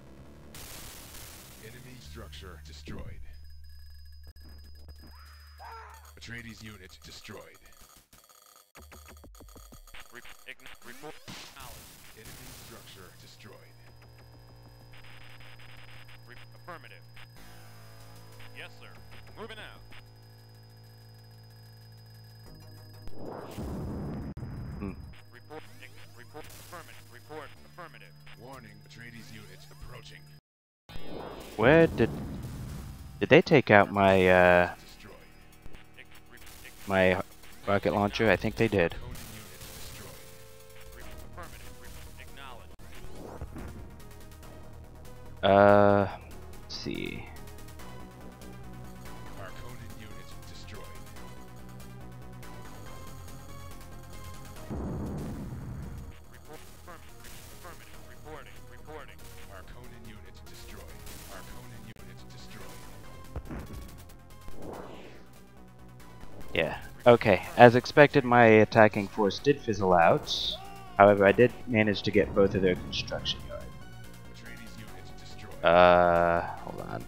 Enemy structure destroyed. Atreides unit destroyed.
Report. Acknowledge.
Enemy structure destroyed.
Affirmative. Yes, sir. Moving out. Report. Affirmative. Report. Affirmative.
Warning, Atreides unit approaching.
Where did they take out my
Destroyed.
my rocket launcher? I think they did.
Harkonnen unit destroyed.
Affirmative. Acknowledge.
Let's see.
Harkonnen unit destroyed.
Affirmative. Reporting.
Harkonnen unit destroyed. Harkonnen unit destroyed.
Yeah. Okay. As expected, my attacking force did fizzle out. However, I did manage to get both of their construction yards.
Atreides unit destroyed.
Hold on.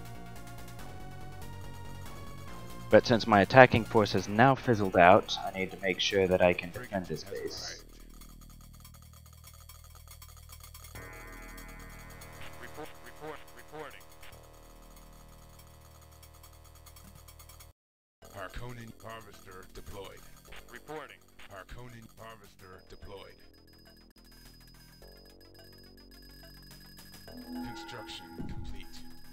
But since my attacking force has now fizzled out, I need to make sure that I can defend this base.
Reporting.
Harkonnen harvester deployed.
Reporting.
Harkonnen harvester deployed. Construction complete.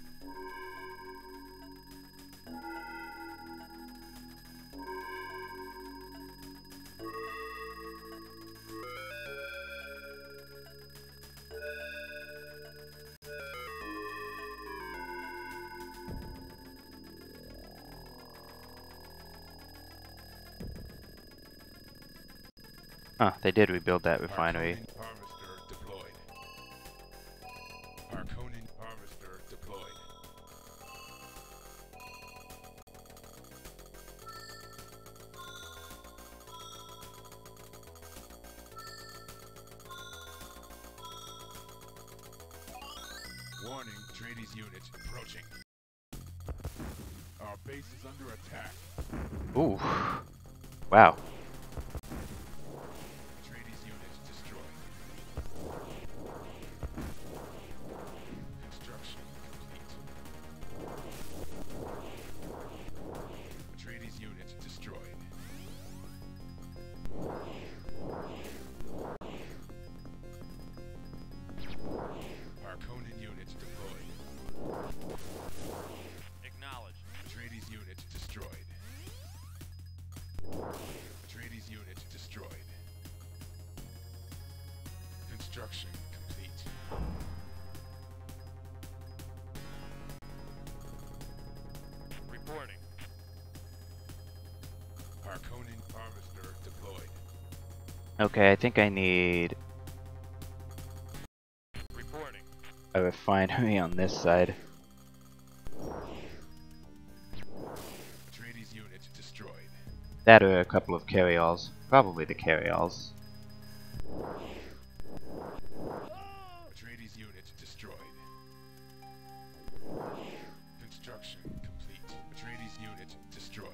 Huh, they did rebuild that refinery.
Harkonnen harvester deployed. Harkonnen harvester deployed. Warning, Atreides unit approaching. Our base is under attack.
Ooh. Wow.
Atreides unit destroyed. Construction complete. Atreides unit destroyed. Harkonnen unit deployed.
Acknowledge.
Atreides unit destroyed. Atreides unit destroyed. Construction complete.
Reporting.
Harkonnen harvester deployed.
Okay, I think I need
Reporting.
a refinery on this side.
Atreides unit destroyed.
That or a couple of carryalls. Probably the carryalls.
Atreides unit destroyed. Construction complete. Atreides unit destroyed.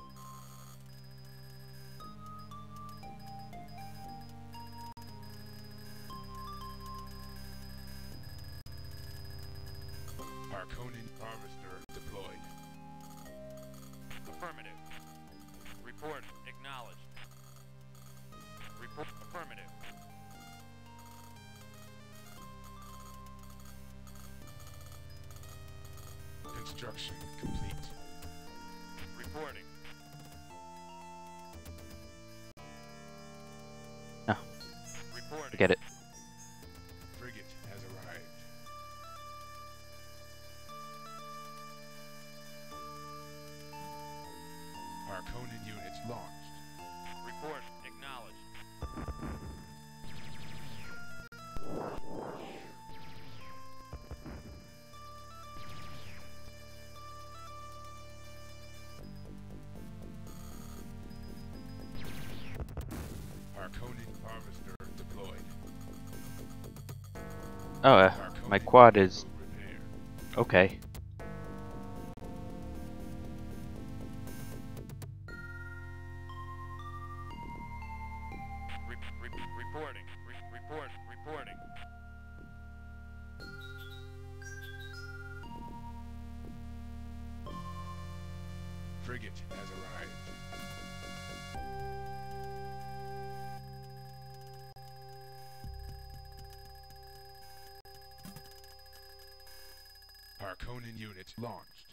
Harkonnen harvester deployed.
Affirmative. Report. Acknowledge. Report. Affirmative.
Construction complete.
Reporting.
Oh, Oh, my quad is
Repair.
okay.
Reporting. Reporting.
Frigate has arrived. Harkonnen unit launched.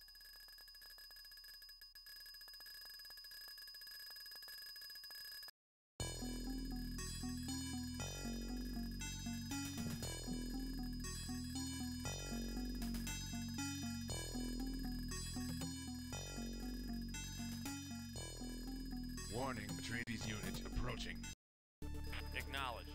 Warning, Atreides unit approaching.
Acknowledged.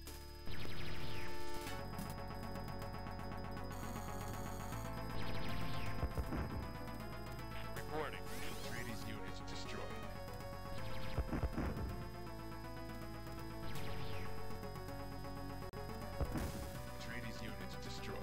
Reporting.
Atreides unit destroyed. Atreides unit destroyed.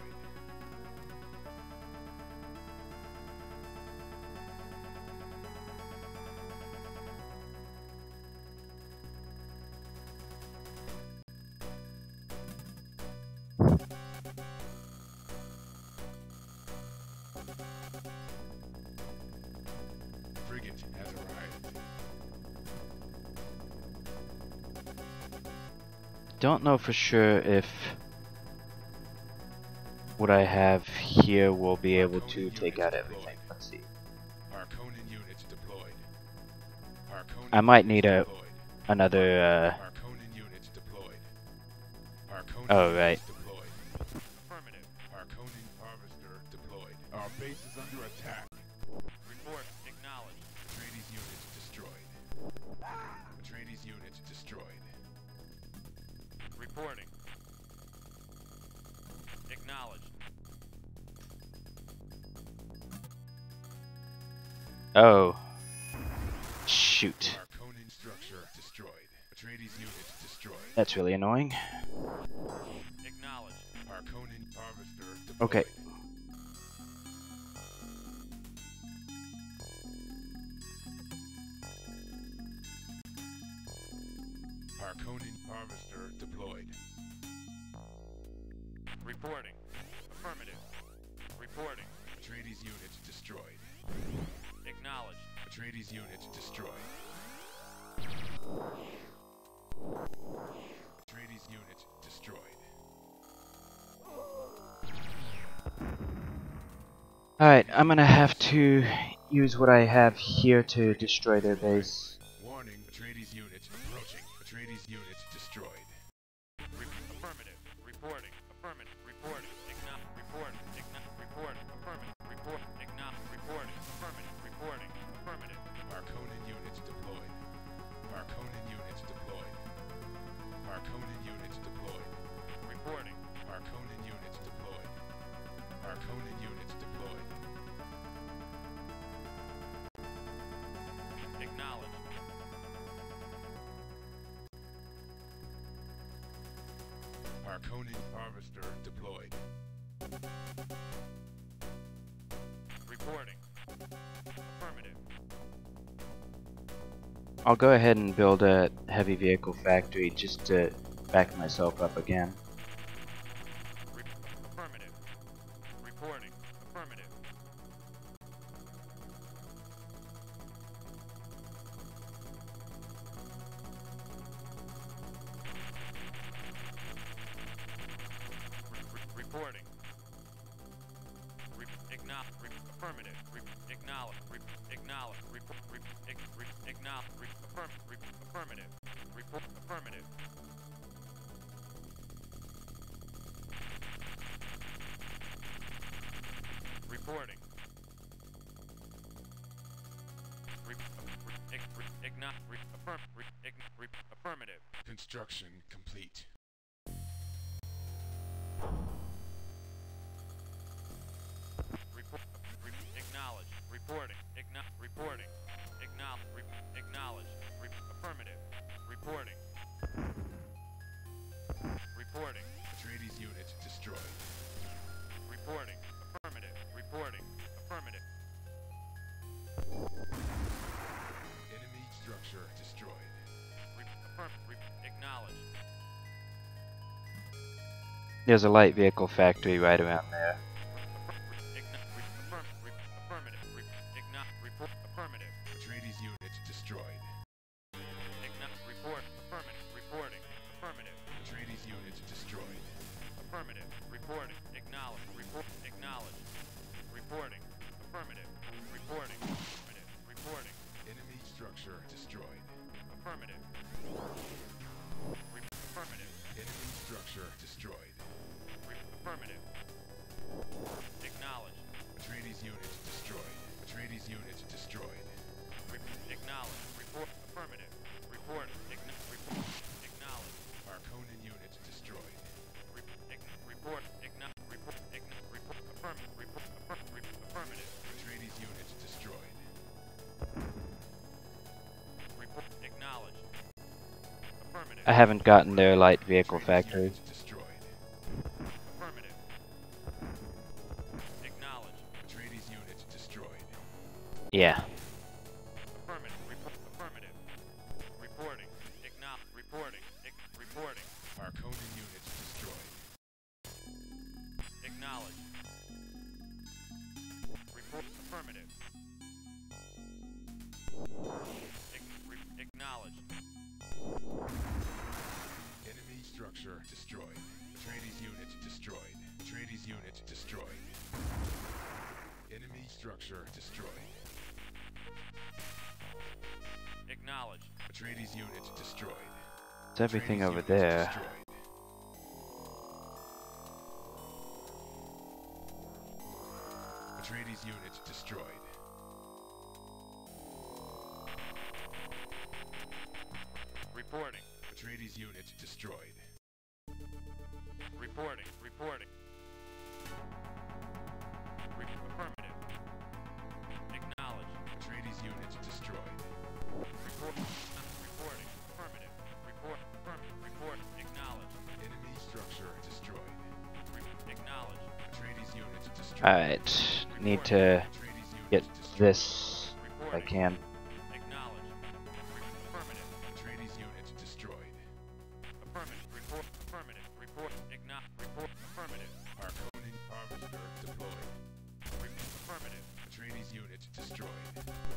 Frigate has arrived.
Don't know for sure if what I have here will be able to take out everything. Let's see.
Harkonnen unit deployed. Harkonnen
I might
unit
need a
deployed.
another.
Harkonnen unit deployed. Harkonnen
Oh,
unit
right.
deployed.
Affirmative.
Harkonnen harvester deployed. Our base is under attack.
Report. Acknowledged.
Atreides unit destroyed. Atreides unit destroyed.
Reporting. Acknowledged.
Oh, shoot.
Harkonnen structure destroyed. Atreides unit destroyed.
That's really annoying.
Acknowledged.
Harkonnen harvester deployed.
Okay.
Harkonnen harvester deployed.
Reporting. Affirmative. Reporting.
Atreides unit destroyed.
Acknowledged.
Atreides unit destroyed. Atreides unit destroyed.
Alright, I'm gonna have to use what I have here to destroy their base.
Warning, Atreides unit approaching. Atreides unit destroyed.
Affirmative. Reporting. Affirmative. Reporting. Reporting. Reporting. Affirmative. Report. Reporting. Affirmative. Reporting. Affirmative.
Harkonnen unit deployed. Harkonnen unit deployed. Harkonnen unit deployed.
Reporting.
Harkonnen unit deployed. Harkonnen unit deployed.
Acknowledged.
Harkonnen harvester deployed.
Reporting. Affirmative.
I'll go ahead and build a heavy vehicle factory just to back myself up again.
Affirmative. Reporting. Affirmative. Reporting. Affirmative. Acknowledge. Acknowledge. Acknowledge. Affirmative. Report. Affirmative. Reporting. Affirmative.
Construction complete.
Acknowledge. Reporting. Reporting. Acknowledge. Affirmative. Reporting. Reporting.
Atreides unit destroyed.
Reporting. Affirmative. Reporting. Affirmative.
Enemy structure destroyed.
Acknowledged.
There's a light vehicle factory right around there.
Affirmative. Affirmative.
Atreides unit destroyed.
Report. Affirmative. Reporting. Affirmative.
Atreides unit destroyed.
Affirmative. Reporting. Acknowledge. Report. Acknowledge. Reporting. Affirmative. Reporting. Affirmative. Reporting.
Enemy structure destroyed.
Affirmative. Affirmative.
Enemy structure destroyed.
Affirmative. Acknowledge.
Atreides unit destroyed. Atreides unit destroyed.
Acknowledge. Report. Affirmative. Report. Acknowledge.
Harkonnen unit destroyed.
Report. Report. Affirmative.
Atreides unit destroyed.
Report. Acknowledge. Affirmative.
I haven't gotten their light vehicle factory.
Unit destroyed.
Affirmative. Acknowledge.
Atreides unit destroyed.
Yeah.
Affirmative. Affirmative. Reporting. Acknowledge. Reporting. Reporting.
Harkonnen unit destroyed.
Acknowledge. Report. Affirmative. Acknowledge.
Enemy structure destroyed. Atreides unit destroyed. Atreides unit destroyed. Enemy structure destroyed.
Acknowledge.
Atreides unit destroyed.
It's everything
Atreides
over
unit
there.
destroyed. Atreides unit destroyed.
Reporting.
Atreides unit destroyed.
Reporting. Affirmative. Acknowledge.
Atreides unit destroyed.
Reporting. Affirmative. Report. Acknowledge.
Enemy structure destroyed.
Acknowledge.
Atreides unit destroyed.
Alright. Need to
Atreides unit
get
destroyed.
this if I
Reporting.
can.
Acknowledge. Affirmative.
Atreides unit destroyed.
Affirmative. Report. Affirmative. Report. Report. Affirmative.
Harkonnen harvester deployed.
Affirmative.
Atreides unit destroyed.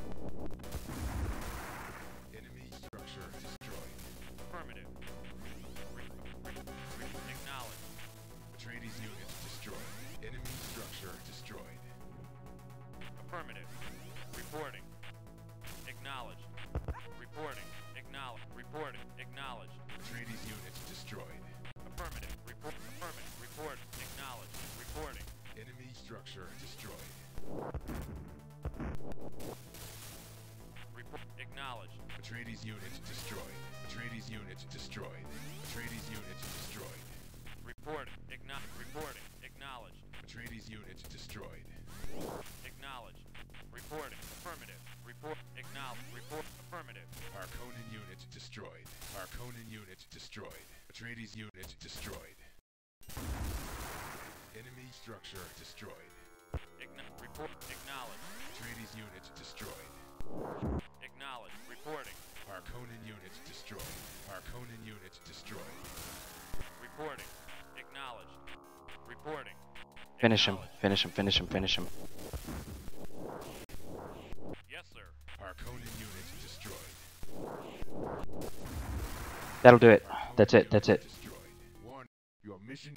Enemy structure destroyed.
Affirmative. Acknowledge.
Atreides unit destroyed. Enemy structure destroyed.
Affirmative. Reporting. Acknowledge. Reporting. Acknowledge. Reporting. Acknowledge.
Atreides unit destroyed.
Affirmative. Report. Affirmative. Report. Acknowledge. Reporting.
Enemy structure destroyed.
Report. Acknowledge.
Atreides unit destroyed. Atreides unit destroyed. Atreides unit destroyed.
Reporting. Reporting. Acknowledge.
Atreides unit destroyed.
Acknowledge. Reporting. Affirmative. Report. Acknowledge. Report. Affirmative.
Harkonnen unit destroyed. Harkonnen unit destroyed. Atreides unit destroyed. Enemy structure destroyed.
Report. Acknowledge.
Atreides unit destroyed.
Acknowledge. Reporting.
Harkonnen unit destroyed. Harkonnen unit destroyed.
Reporting. Acknowledge. Reporting.
Finish him.
Acknowledge.
Finish him. Finish him. Finish him.
Yes, sir.
Harkonnen unit destroyed.
That'll do it. That's it. That's it.
Destroyed. One. Your mission.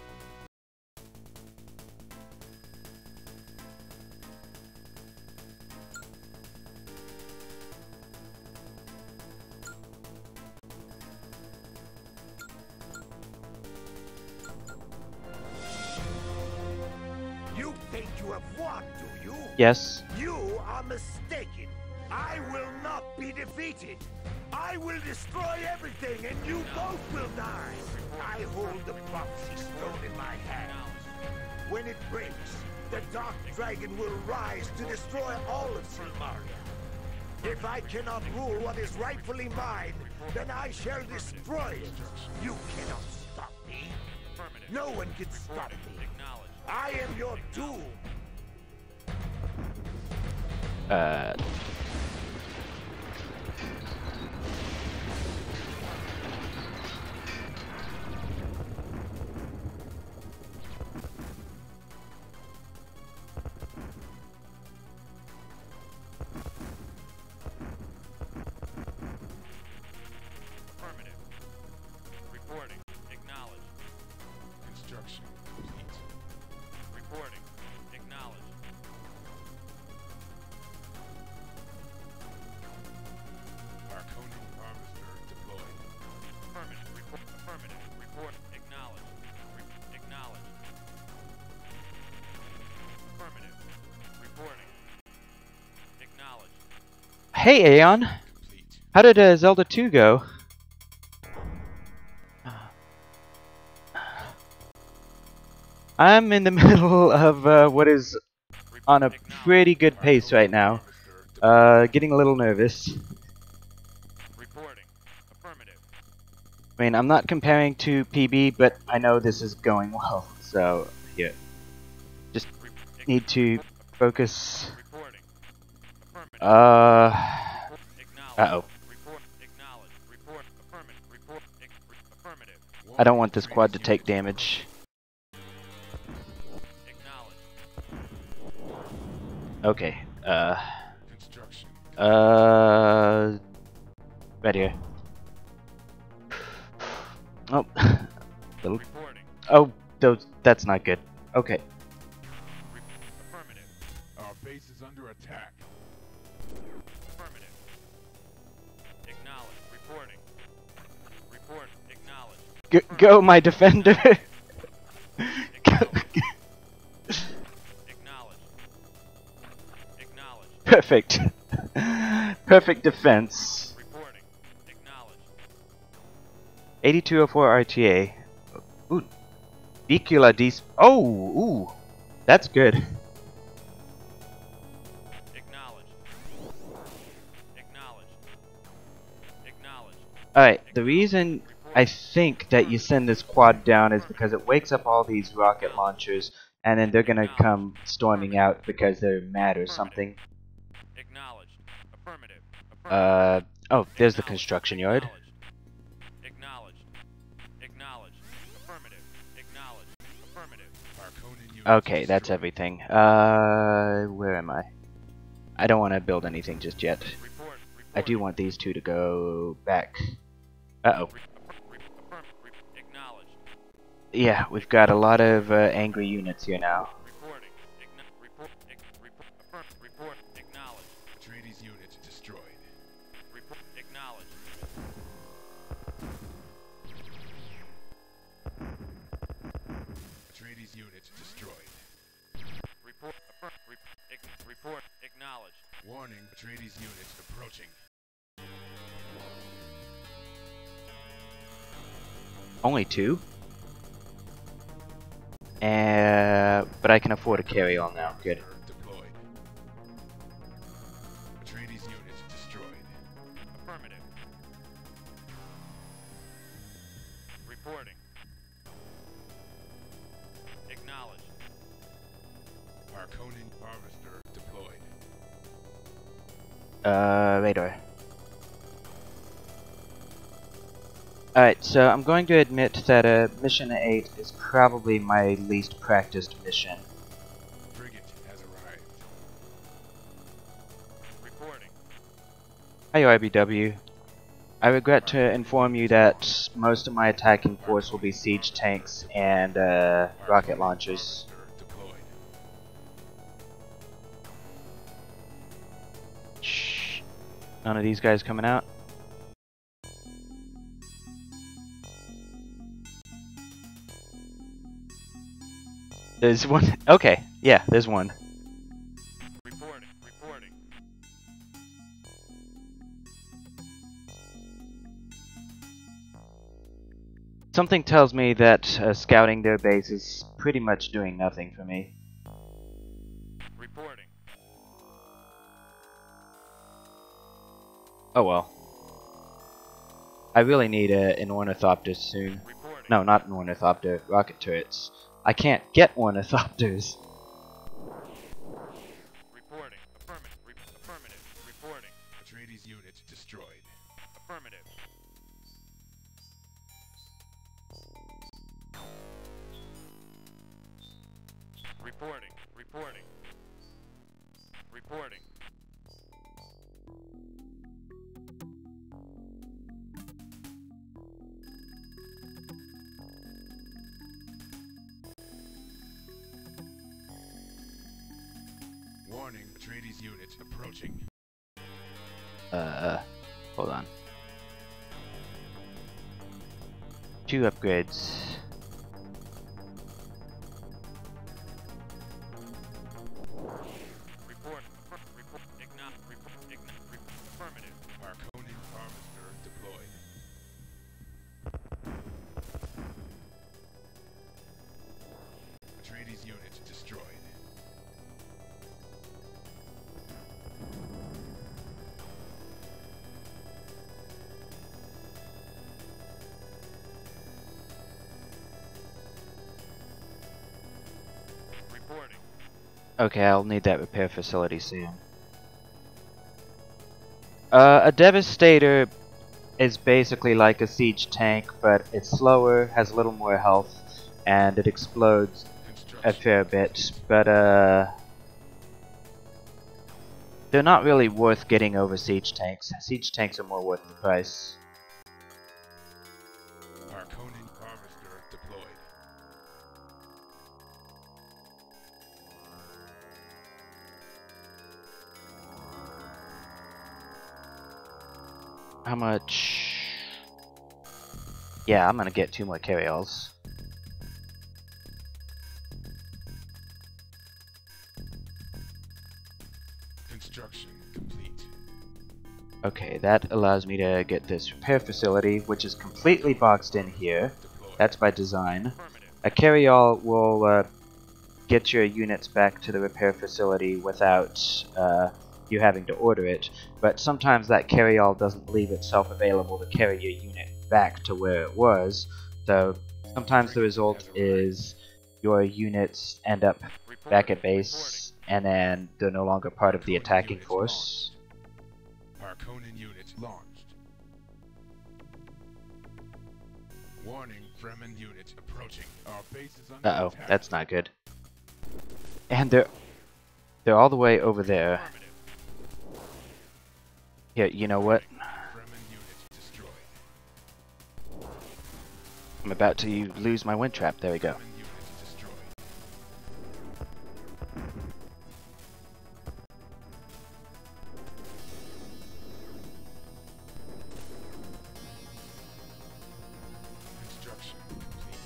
You think you have won, do you?
Yes.
You are mistaken. I will not be defeated. I will destroy everything and you both will die. I hold the prophecy stone in my hand. When it breaks, the Dark Dragon will rise to destroy all of Silmaria. If I cannot rule what is rightfully mine, then I shall destroy it. You cannot stop me. No one can stop me.
Acknowledged.
I am your doom.
Affirmative. Reporting. Acknowledged.
Construction complete.
Reporting. Acknowledged.
Harkonnen harvester deployed.
Affirmative. Affirmative. Report. Acknowledged. Acknowledged. Affirmative. Reporting. Acknowledged.
Hey, Aeon.
Complete.
How did Zelda 2 go? I'm in the middle of what is on a pretty good pace right now. Getting a little nervous.
Reporting. Affirmative.
I mean, I'm not comparing to PB, but I know this is going well. So, yeah. Just need to focus.
Reporting. Affirmative.
Uh-oh.
Report. Acknowledged. Report. Affirmative. Report. Affirmative.
I don't want this quad to take damage.
Acknowledged.
Okay.
Construction.
Right here. Oh. Little.
Reporting.
Oh, that's not good. Okay.
Affirmative.
Our base is under attack.
Affirmative. Acknowledged. Reporting. Report. Acknowledged.
Go, my defender.
Acknowledged. Acknowledged.
Perfect. Perfect defense.
Reporting. Acknowledged.
8204 RTA. Ooh. Bicula Dis. Oh, ooh. That's good.
Acknowledged. Acknowledged. Acknowledged.
Alright, the reason I think that you send this quad down is because it wakes up all these rocket launchers, and then they're gonna come storming out because they're mad or something.
Acknowledged. Affirmative.
Oh, there's the construction yard.
Acknowledged. Acknowledged. Affirmative. Acknowledged. Affirmative.
Harkonnen units
Okay, that's
destroyed.
everything. Where am I? I don't want to build anything just yet.
Report.
I do want these two to go back. Uh-oh.
Acknowledged.
Yeah, we've got a lot of angry units here now.
Reporting. Report. Acknowledged.
Atreides unit destroyed.
Report. Acknowledged.
Atreides unit destroyed.
Report. Report. Acknowledged.
Warning, Atreides unit approaching.
Only two? But I can afford a carry all now. Good.
Deployed. Atreides unit destroyed.
Affirmative. Reporting. Acknowledged.
Harkonnen harvester deployed.
Radar. Alright, so I'm going to admit that Mission 8 is probably my least practiced mission.
Frigate has arrived.
Reporting.
Hi RBW. I regret to inform you that most of my attacking force will be siege tanks and rocket launchers.
Harvester deployed.
Shh. None of these guys coming out? There's one. Okay, yeah, there's one.
Reporting.
Something tells me that scouting their base is pretty much doing nothing for me.
Reporting.
Oh well. I really need an ornithopter soon.
Reporting.
No, not an ornithopter. Rocket turrets. I can't get ornithopters.
Reporting. Affirmative. Reporting.
Atreides unit destroyed.
Affirmative. Reporting.
Warning, Atreides unit approaching.
Hold on. 2 upgrades.
Affirmative.
Harkonnen harvester deployed. Atreides unit destroyed.
Reporting.
Okay, I'll need that repair facility soon. A Devastator is basically like a siege tank, but it's slower, has a little more health, and it explodes a fair bit, but they're not really worth getting over siege tanks. Siege tanks are more worth the price.
Harkonnen harvester deployed.
How much? Yeah, I'm gonna get 2 more carryalls.
Construction complete.
Okay, that allows me to get this repair facility, which is completely boxed in here.
Deployed.
That's by design.
Affirmative.
A carryall will get your units back to the repair facility without you having to order it, but sometimes that carryall doesn't leave itself available to carry your unit back to where it was, so sometimes the result is your units end up back at base, and then they're no longer part of the attacking force.
Harkonnen unit launched. Warning, Fremen unit approaching. Our base is under
Uh-oh,
attack.
that's not good. And they're all the way over there.
Affirmative.
Here, you know what?
Fremen unit destroyed.
I'm about to lose my wind trap. There we go.
Fremen unit destroyed. Construction complete.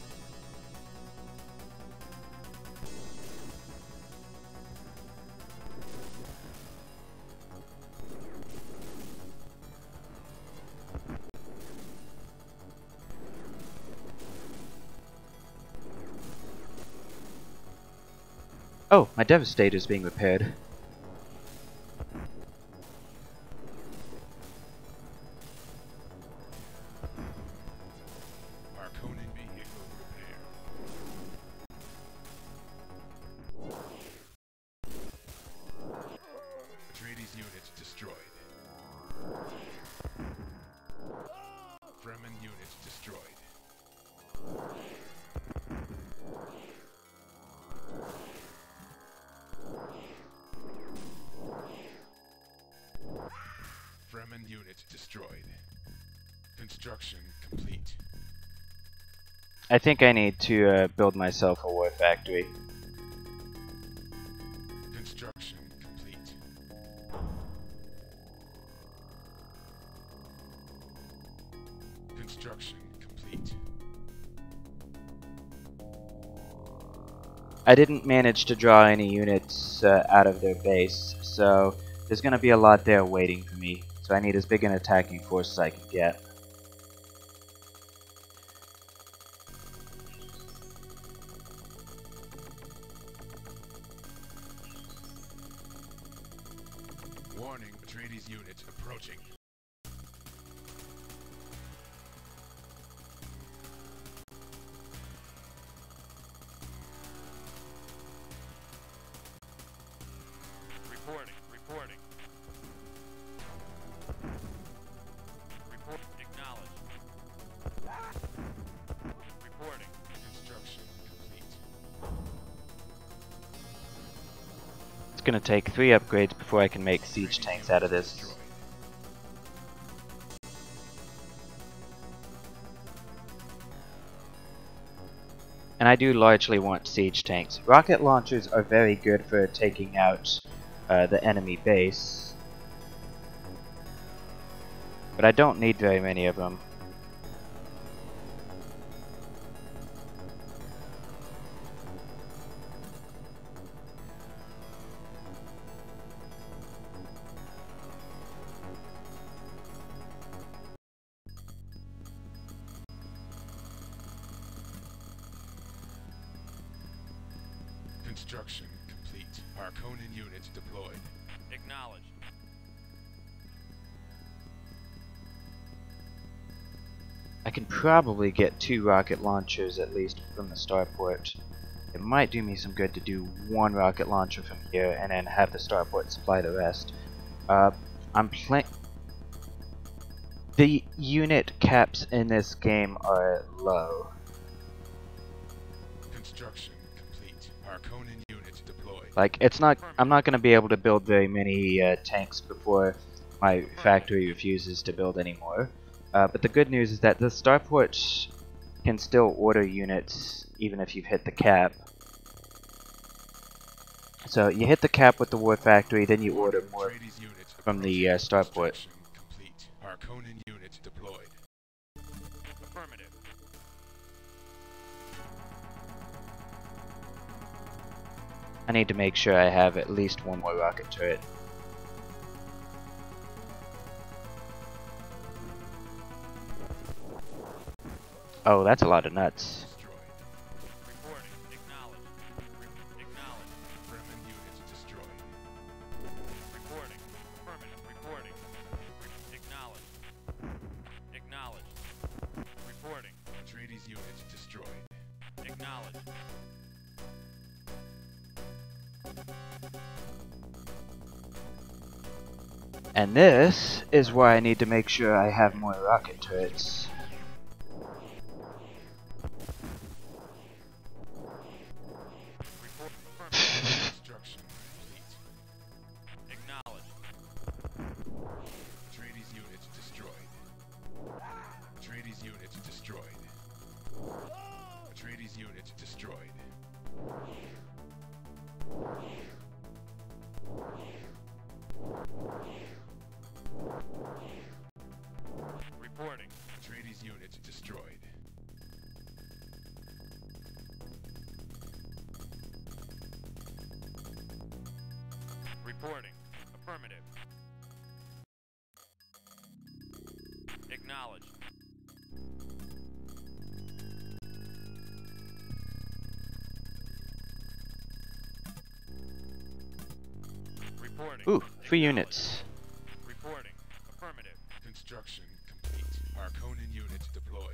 Oh, my Devastator is being repaired.
Harkonnen vehicle repair. Atreides unit destroyed. Fremen unit destroyed. Fremen unit destroyed. Construction complete.
I think I need to build myself a war factory.
Construction complete. Construction complete.
I didn't manage to draw any units out of their base, so there's gonna be a lot there waiting for me. So I need as big an attacking force as I can get.
Warning, Atreides unit approaching.
It's gonna take 3 upgrades before I can make siege tanks out of this. And I do largely want siege tanks. Rocket launchers are very good for taking out the enemy base. But I don't need very many of them.
Construction complete. Harkonnen units deployed.
Acknowledged.
I can probably get 2 rocket launchers at least from the starport. It might do me some good to do 1 rocket launcher from here and then have the starport supply the rest. The unit caps in this game are low.
Construction complete. Harkonnen units deployed.
Like, I'm not going to be able to build very many tanks before my factory refuses to build anymore. But the good news is that the starport can still order units even if you've hit the cap. So you hit the cap with the war factory, then you order more from the starport.
Complete. Harkonnen units deployed.
Affirmative.
I need to make sure I have at least 1 more rocket turret. Oh, that's a lot of nuts.
Reporting. Acknowledged. Acknowledged.
Fremen units destroyed.
Reporting. Affirmative. Reporting. Acknowledged. Acknowledged. Reporting.
Atreides units destroyed.
Acknowledged.
And this is why I need to make sure I have more rocket turrets.
Construction complete.
Acknowledged.
Atreides units destroyed. Atreides units destroyed. Atreides units destroyed.
Reporting.
Atreides units destroyed.
Reporting. Affirmative. Acknowledged. Reporting.
Ooh, 3 units.
Reporting. Affirmative.
Construction complete. Harkonnen units deployed.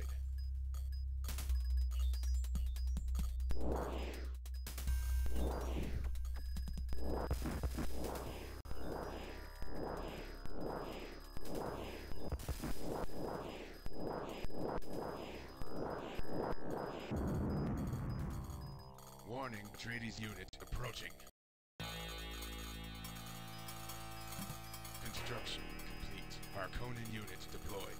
Warning, Atreides units approaching. Construction complete. Harkonnen units deployed.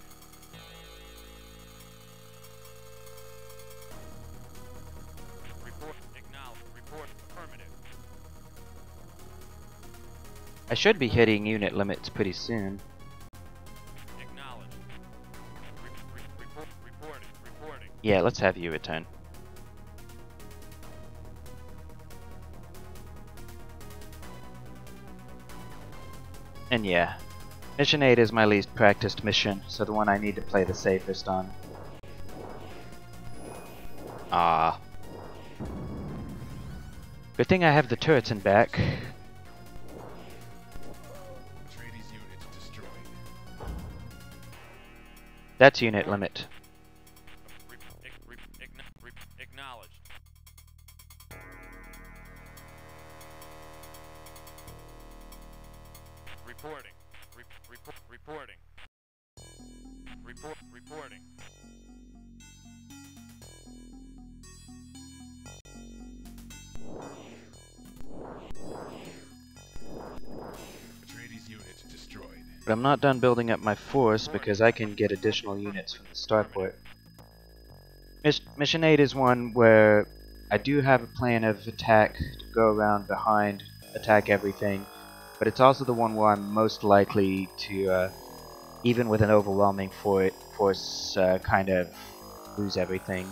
Report. Acknowledged. Report. Affirmative.
I should be hitting unit limits pretty soon.
Acknowledged. Reporting. Reporting.
Yeah, let's have you return. And yeah, Mission 8 is my least practiced mission, so the one I need to play the safest on. Ah. Good thing I have the turrets in back.
Atreides units destroyed.
That's unit limit.
Acknowledged. Reporting. Reporting. Reporting.
But I'm not done building up my force because I can get additional units from the starport. Mission 8 is one where I do have a plan of attack to go around behind, attack everything, but it's also the one where I'm most likely to, even with an overwhelming force, kind of lose everything.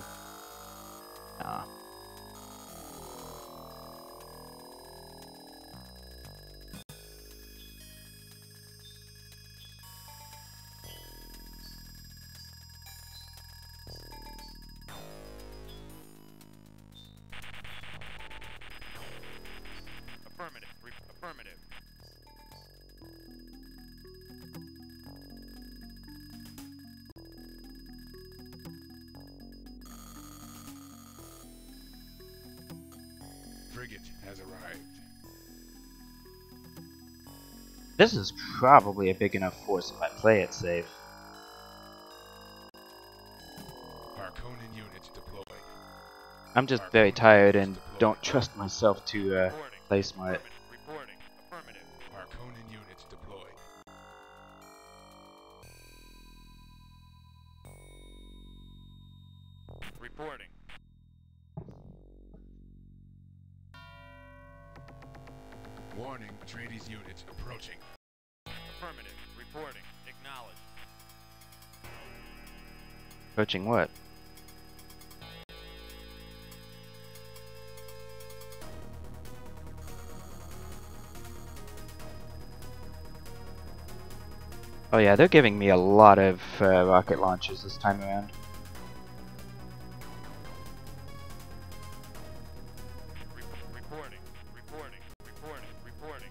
Affirmative. Affirmative.
Frigate has arrived.
This is probably a big enough force if I play it safe.
Harkonnen units deployed.
I'm just very tired and don't trust myself to play smart.
Reporting. Affirmative.
Harkonnen units deployed.
Reporting.
Warning, Atreides units approaching.
Affirmative. Reporting. Acknowledged.
Approaching what? Oh yeah, they're giving me a lot of rocket launches this time around.
Reporting. Reporting. Reporting. Reporting.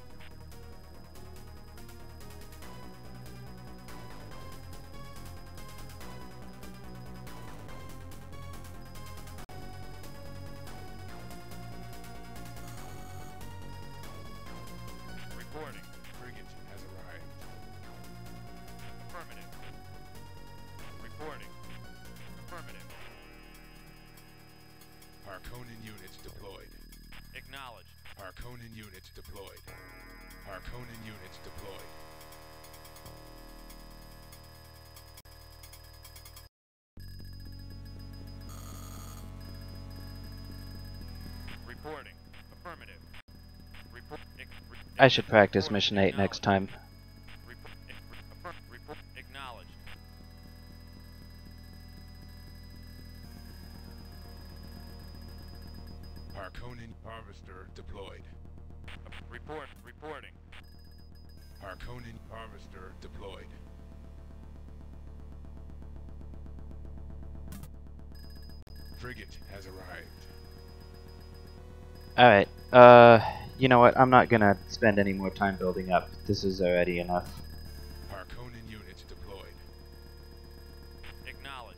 Reporting.
Frigate has arrived.
Affirmative. Reporting. Affirmative.
Harkonnen units deployed.
Acknowledged.
Harkonnen units deployed. Harkonnen units deployed.
Reporting. Affirmative.
I should practice Mission 8 next time.
Acknowledged.
Harkonnen harvester deployed.
Reporting.
Harkonnen harvester deployed. Frigate has arrived.
Alright, you know what, I'm not gonna spend any more time building up. This is already enough.
Harkonnen units deployed.
Acknowledged.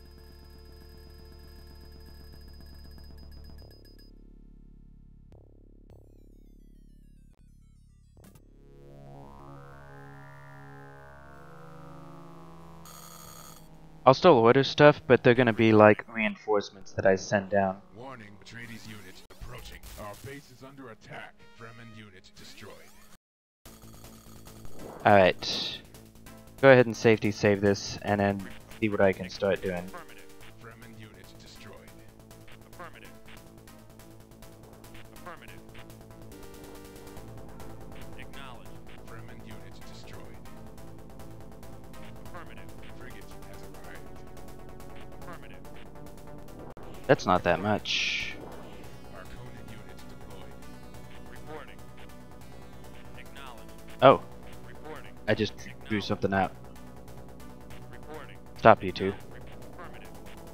I'll still order stuff, but they're gonna be like reinforcements that I send down.
Warning, Atreides units approaching. Our base is under attack. Fremen units destroyed.
Alright. Go ahead and safety save this, and then see what I can start doing.
Affirmative.
Fremen units destroyed.
Affirmative. Affirmative. Acknowledged.
Fremen units destroyed.
Affirmative.
Frigate has arrived.
Affirmative.
That's not that much.
Harkonnen units deployed.
Reporting. Acknowledged.
Oh,
Reporting.
I just drew something out.
Reporting.
Stop, you two.
Affirmative.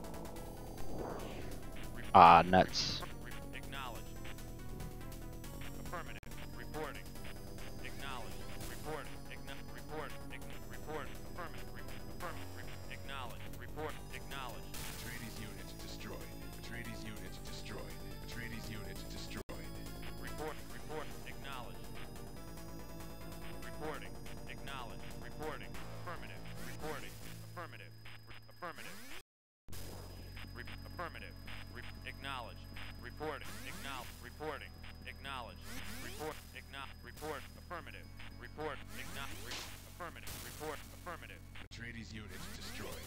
Ah, nuts.
Acknowledged. Affirmative. Reporting. Acknowledged. Reporting. Report. Report. Affirmative. Acknowledged. Report. Acknowledged.
Atreides units destroyed. Atreides units destroyed. Atreides units destroyed.
Report. Acknowledged. Reporting. Acknowledged. Reporting. Affirmative. Reporting. Affirmative. Affirmative. Affirmative. Acknowledged. Reporting. Reporting. Acknowledged. Report. Report. Affirmative. Report. Affirmative. Affirmative. Report. Affirmative.
Atreides units destroyed.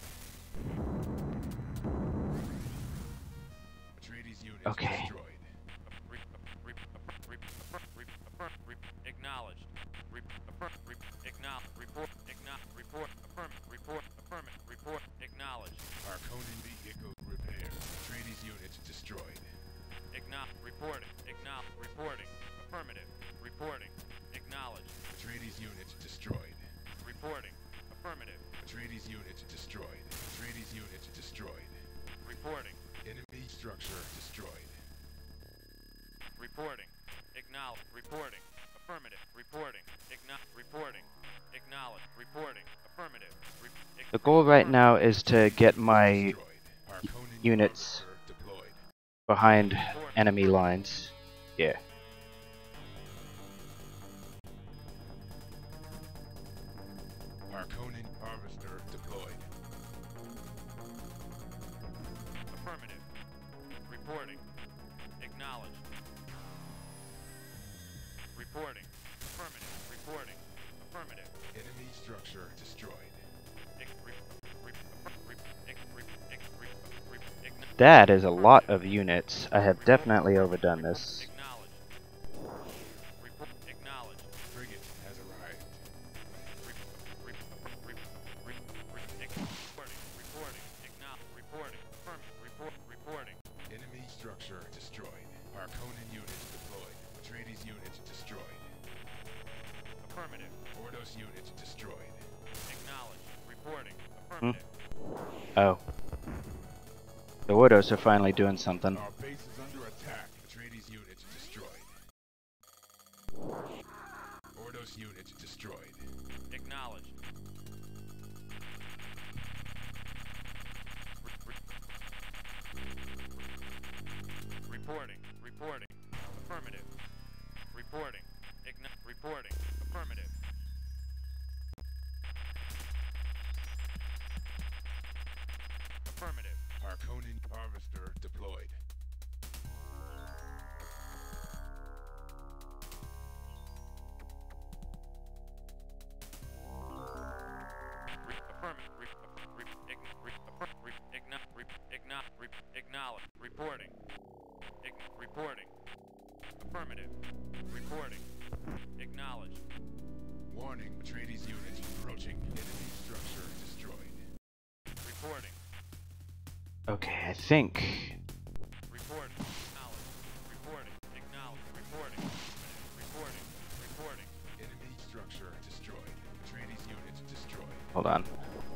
Atreides units
Okay.
destroyed.
Acknowledged. Acknowledge. Report. Report. Report. Affirmative. Report. Acknowledged.
Harkonnen vehicle repair. Atreides units destroyed.
Reporting. Reporting. Affirmative. Reporting. Acknowledged.
Atreides units destroyed.
Reporting. Affirmative.
Atreides units destroyed. Atreides units destroyed.
Reporting.
Enemy structure destroyed.
Reporting. Acknowledge. Reporting. Affirmative. Reporting. Reporting. Acknowledge. Reporting. Affirmative.
The goal right now is to get my
Destroyed. Harkonnen
units
harvester deployed.
behind enemy lines. Yeah.
Harkonnen harvester deployed.
Affirmative. Reporting. Acknowledged. Reporting. Affirmative. Reporting. Affirmative.
Enemy structure destroyed.
That is a lot of units. I have definitely overdone this.
Acknowledged. Acknowledged.
Frigate has arrived.
Reporting.
Enemy structure destroyed. Harkonnen units deployed. Atreides units destroyed.
Affirmative.
Ordos units destroyed.
Acknowledged. Reporting. Affirmative.
Oh. The Ordos are finally doing something.
Our base is under attack. Atreides units destroyed. Ordos units destroyed.
Acknowledged. Reporting. Reporting. Affirmative. Reporting. Reporting. Affirmative. Affirmative.
Harkonnen harvester deployed.
Acknowledge. Reporting. Reporting. Affirmative. Reporting. Acknowledge.
Warning, Atreides units approaching. Enemy structure destroyed.
Reporting.
Okay, I think...
Reporting. Acknowledge. Reporting. Acknowledge. Reporting. Reporting. Reporting.
Enemy structure destroyed. Atreides units destroyed.
Hold on.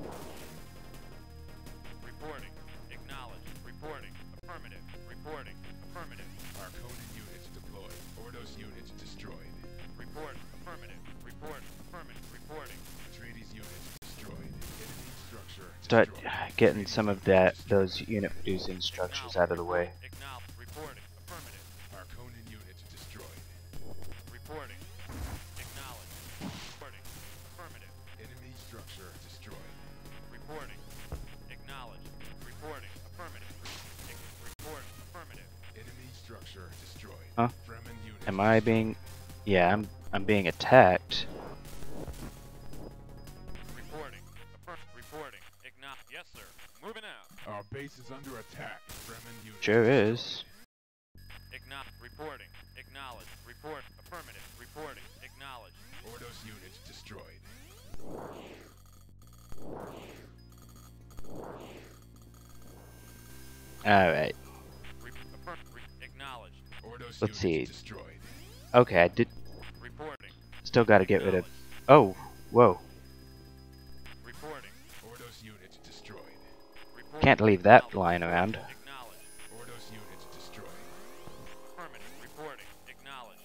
Reporting. Acknowledge. Reporting. Affirmative. Reporting. Affirmative.
Harkonnen units deployed. Ordos units destroyed.
Report. Affirmative. Report. Affirmative. Reporting.
Atreides units destroyed. Enemy structure
Start
destroyed.
getting some of those unit producing structures out of the way.
Acknowledge. Reporting. Affirmative.
Harkonnen units destroyed.
Reporting. Acknowledge. Reporting. Affirmative.
Enemy structure destroyed.
Reporting. Acknowledge. Reporting. Affirmative. Report. Affirmative.
Enemy structure destroyed.
Huh?
Fremen units
Am I being... Yeah, I'm being attacked.
Reporting. Reporting. Acknowledge. Yes, sir. Moving out.
Our base is under attack. Fremen units
Sure
destroyed.
is.
Acknowledge. Reporting. Acknowledge. Report. Affirmative. Reporting. Acknowledge.
Ordos units destroyed.
Alright.
Acknowledge.
Ordos
Let's
units
see.
destroyed.
Okay, I did...
Reporting.
Still gotta get rid of... Oh, whoa.
Reporting.
Ordos units destroyed.
Reporting.
Can't leave that lying around.
Acknowledge.
Ordos units destroyed.
Affirmative. Reporting. Acknowledge.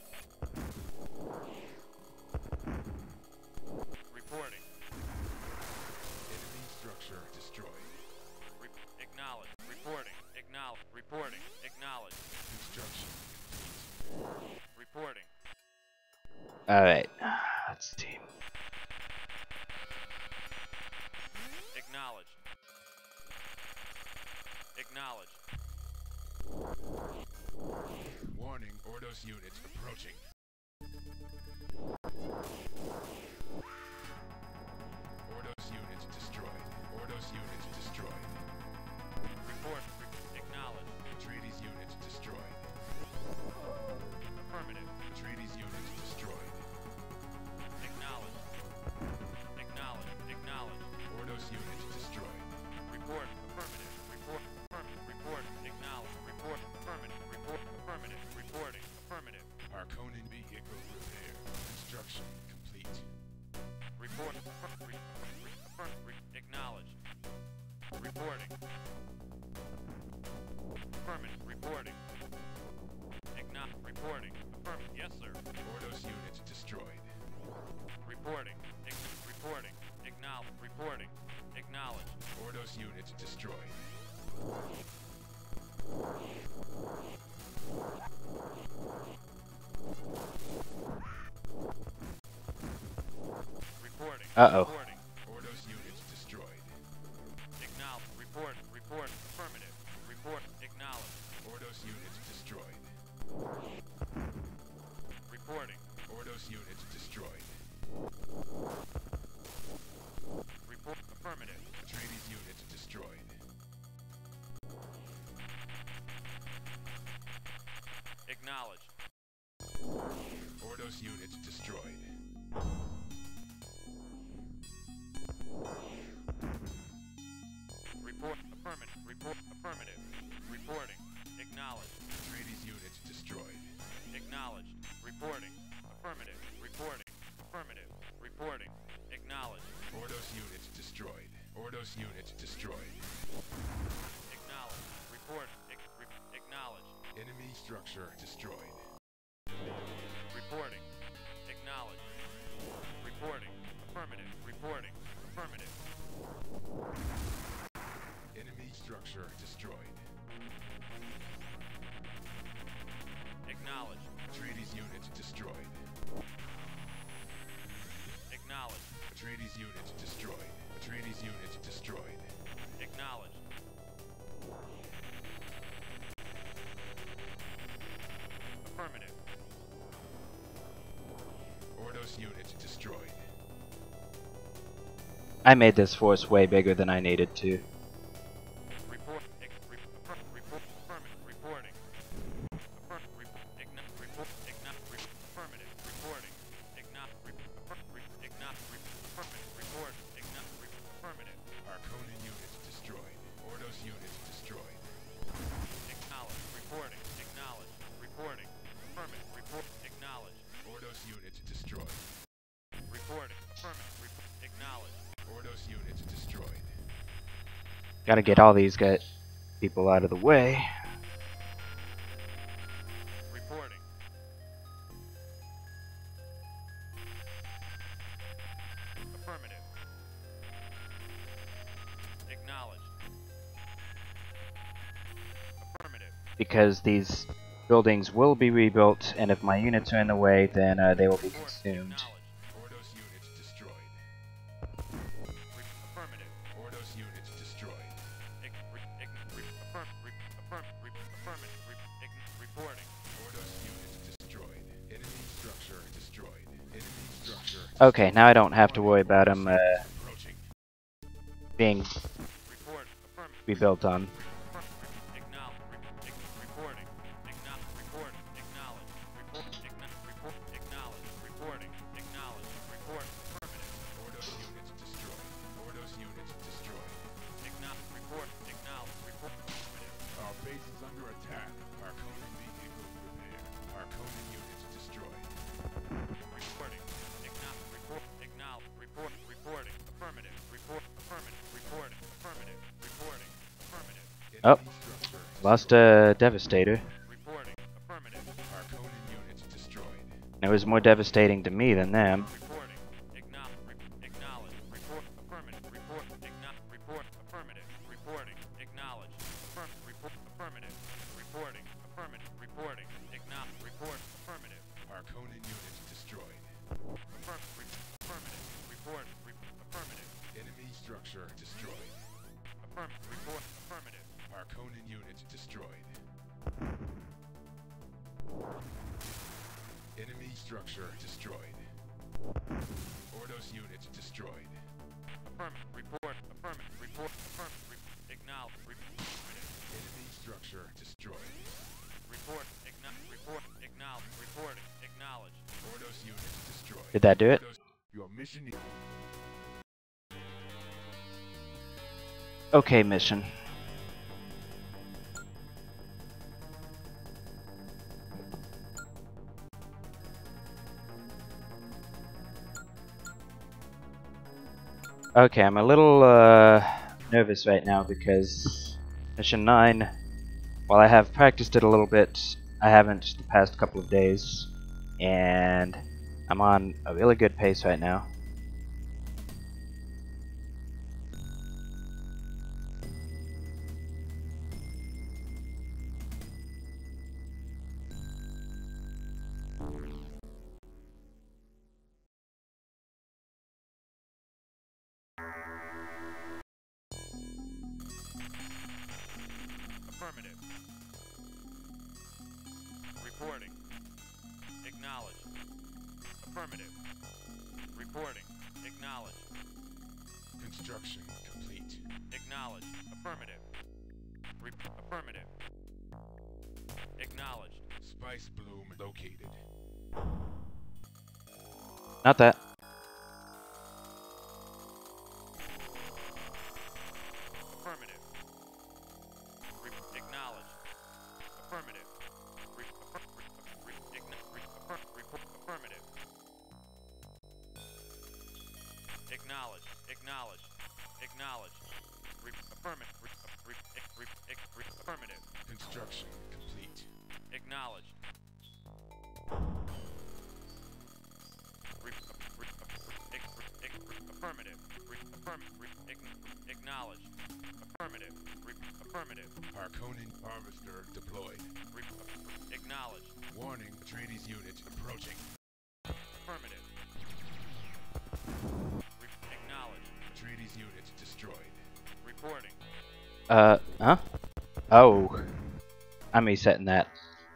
Reporting.
Enemy structure destroyed.
Acknowledge. Reporting. Acknowledge. Reporting. Acknowledge.
Construction.
Reporting.
Alright. Let's see.
Acknowledge. Acknowledge.
Warning, Ordos units approaching. unit destroyed. Ordos unit destroyed.
Report. Acknowledged.
Atreides unit destroyed.
Affirmative.
Atreides unit destroyed.
Acknowledged. Acknowledged. Acknowledged.
Ordos unit destroyed.
Report. Affirmative. Report. Affirmative. Report. Acknowledged. Report. Affirmative. Report. Affirmative. Reporting. Affirmative.
Harkonnen vehicle repair. Construction complete.
Report. Acknowledged. Reporting. Affirmative. Reporting. Reporting. Affirmative. Yes, sir.
Ordos unit destroyed.
Reporting. Reporting. Acknowledged. Reporting. Acknowledged.
Ordos unit destroyed.
Reporting.
Uh-oh.
Reporting.
Ordos unit destroyed.
Acknowledged. Report. Report. Affirmative. Report. Acknowledged.
Ordos unit destroyed.
Reporting.
Ordos unit destroyed.
Report. Affirmative.
Atreides unit destroyed.
Acknowledged.
Ordos unit destroyed.
Report. Affirmative. Report. Affirmative. Reporting. Acknowledged.
Atreides unit destroyed.
Acknowledged. Reporting. Affirmative. Reporting. Affirmative. Reporting. Acknowledged.
Ordos unit destroyed. Ordos unit destroyed.
Acknowledged. Report. Acknowledged.
Enemy structure destroyed.
Reporting. Acknowledged. Reporting. Affirmative. Reporting. Affirmative.
Enemy structure destroyed.
Acknowledged.
Atreides unit destroyed.
Acknowledged.
Atreides unit destroyed. Atreides unit destroyed.
Acknowledged. Affirmative.
Ordos unit destroyed.
I made this force way bigger than I needed to.
Report. Report. Affirmative. Reporting. Affirmative. Affirmative. Reporting. Affirmative. Report. Affirmative.
Harkonnen unit destroyed. Ordos unit destroyed.
Acknowledged. Reporting. Acknowledged. Reporting. Affirmative. Report. Acknowledged.
Ordos unit destroyed.
Reporting. Affirmative. Acknowledged.
Ordos unit destroyed.
Gotta get all these people out of the way.
Reporting. Affirmative. Acknowledged. Affirmative.
Because these buildings will be rebuilt, and if my units are in the way, then they will be
Report.
consumed.
Acknowledged.
Ordos unit destroyed.
Affirmative.
Ordos unit destroyed.
Reporting.
Ordos unit destroyed. Enemy structure destroyed. Enemy structure
Okay, now I don't have to worry about them
approaching.
being
Report. Affirmative.
rebuilt on.
Reporting. Report. Acknowledged. Report. Acknowledged. Reporting. Acknowledged. Report. Affirmative.
Ordos unit destroyed. Ordos unit destroyed.
Report. Acknowledged. Report. Affirmative.
Our base is under attack. Harkonnen vehicle repair. Harkonnen unit destroyed.
Reporting. Report. Acknowledged. Report. Reporting. Affirmative. Report. Affirmative. Reporting. Affirmative. Reporting. Affirmative.
Oh.
Enemy structure
Lost a Devastator.
Reporting. Affirmative.
Harkonnen unit destroyed.
It was more devastating to me than them.
Reporting. Acknowledged. Report. Affirmative. Report. Report. Affirmative. Reporting. Acknowledged. Report. Affirmative. Reporting. Affirmative. Reporting. Acknowledged. Report. Affirmative.
Harkonnen unit destroyed.
Affirmative. Report. Affirmative.
Enemy structure destroyed.
Affirmative. Report. Affirmative.
Harkonnen unit destroyed. Enemy structure destroyed. Ordos unit destroyed.
Affirmative. Report. Affirmative. Report. Affirmative. Acknowledge.
Enemy structure destroyed.
Report. Report. Acknowledge. Reporting. Acknowledge.
Ordos unit destroyed.
Did that do it?
Your mission is...
Okay, mission. Okay, I'm a little nervous right now because mission 9, while I have practiced it a little bit, I haven't the past couple of days, and I'm on a really good pace right now.
Affirmative. Reporting. Acknowledge. Affirmative. Reporting. Acknowledge.
Construction complete.
Acknowledge. Affirmative. Affirmative. Acknowledged.
Spice bloom located.
Not that.
Affirmative. Acknowledge. Affirmative. Affirmative. Acknowledge. Acknowledge. Acknowledge. Affirmative. Affirmative.
Construction complete.
Acknowledged. Affirmative. Acknowledged. Affirmative. Affirmative.
Harkonnen harvester deployed.
Acknowledged.
Warning, Atreides unit approaching.
Affirmative. Acknowledged.
Atreides unit destroyed.
Reporting.
Huh? Oh. I'm resetting that.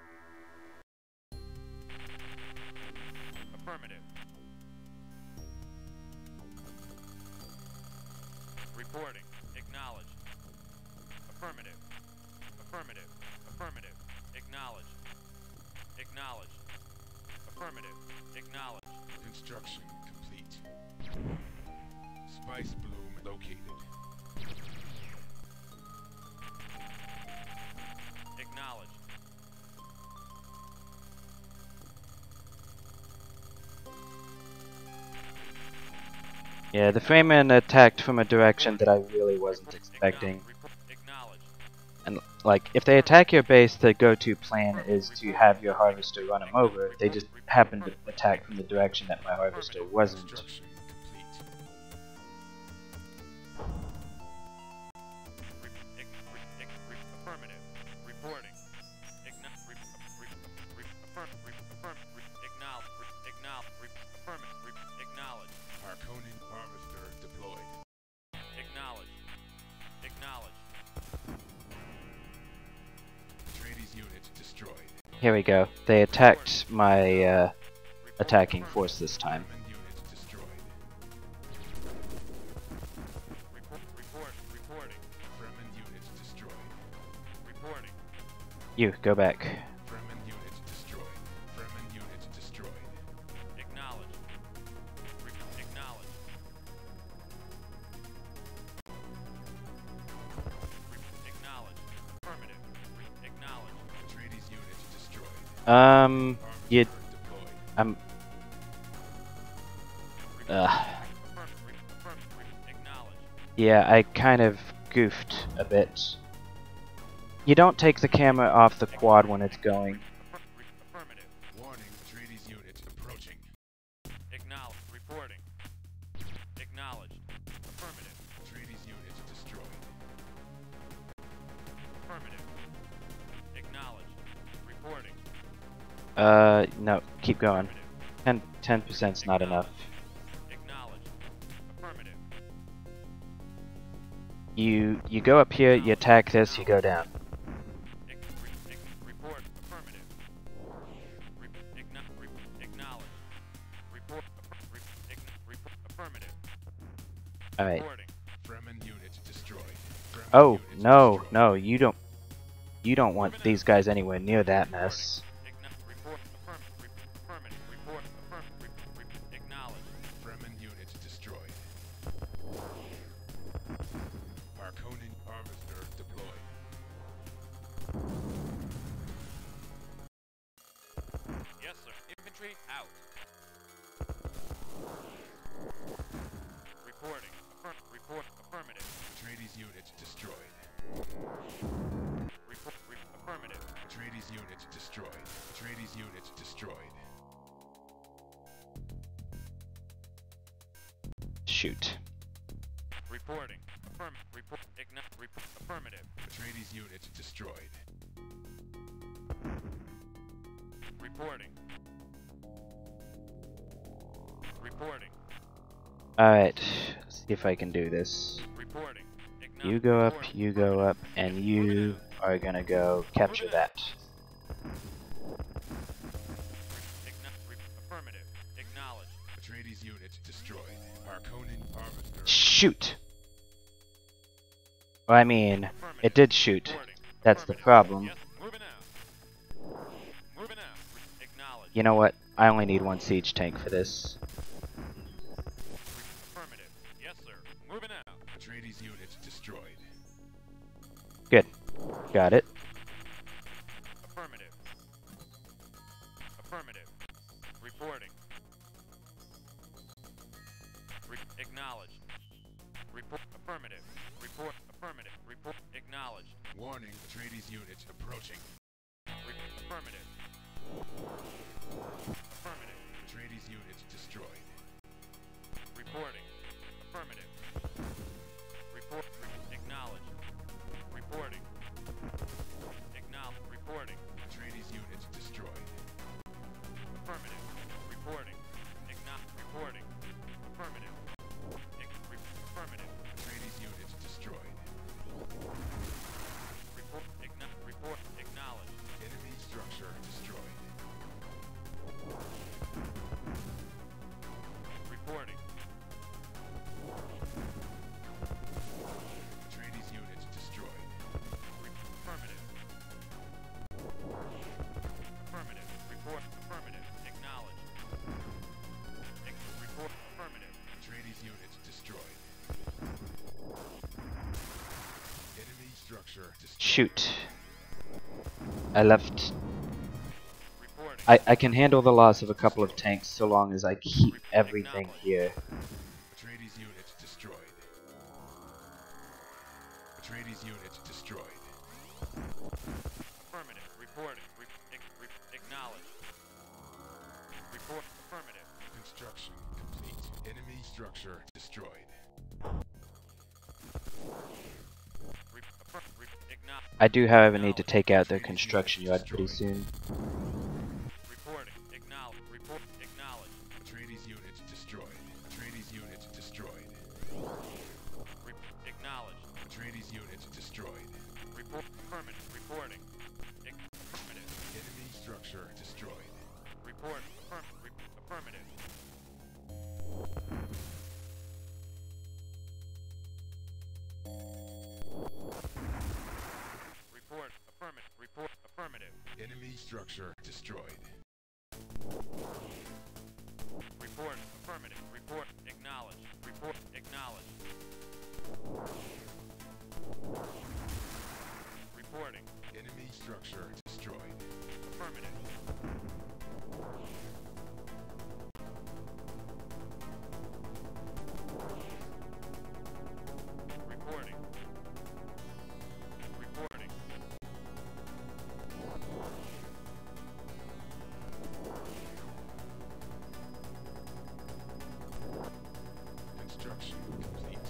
Affirmative. Reporting. Acknowledged. Affirmative. Affirmative. Affirmative. Acknowledged. Acknowledged. Affirmative. Acknowledged.
Construction complete. Spice bloom located.
Acknowledged.
Yeah, the Freeman attacked from a direction that I really wasn't expecting.
Acknowledged.
And, like, if they attack your base, the go-to plan is to have your harvester run them over. They just happened to attack from the direction that my harvester wasn't.
Construction complete.
Affirmative. Reporting. Acknowledge.
Harkonnen harvester deployed.
Acknowledge. Acknowledge.
Atreides unit destroyed.
Here we go. They attacked my attacking force this time.
Fremen unit destroyed.
Reporting.
Fremen unit destroyed.
Reporting.
You, go back.
Fremen unit destroyed. Fremen unit destroyed.
Acknowledge. Acknowledge. Acknowledge. Affirmative. Acknowledge.
Atreides unit destroyed.
You,
Harvester deployed.
I'm,
Acknowledge.
yeah, I kind of goofed a bit. You don't take the camera off the quad when it's going.
Affirmative.
Warning, Atreides unit approaching.
Acknowledge. Reporting. Acknowledged. Affirmative.
Atreides unit destroyed.
Affirmative. Acknowledged. Reporting.
No, keep going. 10%'s not enough.
Acknowledged. Affirmative.
You go up here, you attack this, you go down.
Report. Affirmative. Acknowledge. Report. Affirmative.
Alright.
Reporting.
Fremen unit destroyed. Fremen
Oh,
unit
no,
destroyed.
no, you don't want these guys anywhere near that mess.
Report. Affirmative. Report. Acknowledge.
Fremen unit destroyed. Harkonnen harvester deployed.
Yes, sir. Infantry out. Reporting. Report. Affirmative.
Atreides unit destroyed.
Affirmative.
Atreides unit destroyed. Atreides unit destroyed.
Shoot.
Reporting. Affirmative.
Atreides unit destroyed.
Reporting.
Alright, let's see if I can do this.
Reporting.
You go up, you go up, and you are gonna go capture that.
Affirmative. Acknowledge.
Atreides unit destroyed. Harkonnen harvester.
Shoot! Well, I mean, it did shoot. That's the problem.
Yes, moving out. Moving out. Acknowledge.
You know what? I only need one siege tank for this.
Affirmative. Yes, sir. Moving out.
Atreides unit destroyed.
Good. Got it.
Affirmative. Reporting. Acknowledge. Affirmative. Affirmative. Acknowledge.
Warning, Atreides unit approaching.
Affirmative.
Atreides unit destroyed.
Reporting. Affirmative. Acknowledge. Reporting. Reporting.
Atreides unit destroyed.
Affirmative. Reporting. Reporting. Affirmative. Affirmative.
Atreides unit destroyed.
Report. Acknowledge.
Enemy structure destroyed.
Reporting.
Atreides unit destroyed.
Affirmative. Report. Affirmative. Acknowledge. Report. Affirmative.
Atreides unit destroyed. Enemy structure destroyed.
Shoot. I left.
Reporting.
I can handle the loss of a couple of tanks so long as I keep everything here.
Atreides unit destroyed. Atreides unit destroyed.
Affirmative. Reporting. Acknowledge. Report. Affirmative.
Construction complete. Enemy structure destroyed.
I do, however, need to take out their construction yard pretty soon.
Reporting. Acknowledge. Report. Acknowledge.
Atreides unit destroyed. Atreides unit destroyed.
Acknowledge.
Atreides unit destroyed.
Report. Affirmative. Reporting. Affirmative.
Enemy structure destroyed.
Report. Affirmative. Report. Affirmative. Report. Affirmative.
Enemy structure destroyed.
Report. Affirmative. Report. Acknowledge. Report. Acknowledge. Reporting.
Enemy structure destroyed.
Affirmative. Reporting. Reporting.
Construction complete.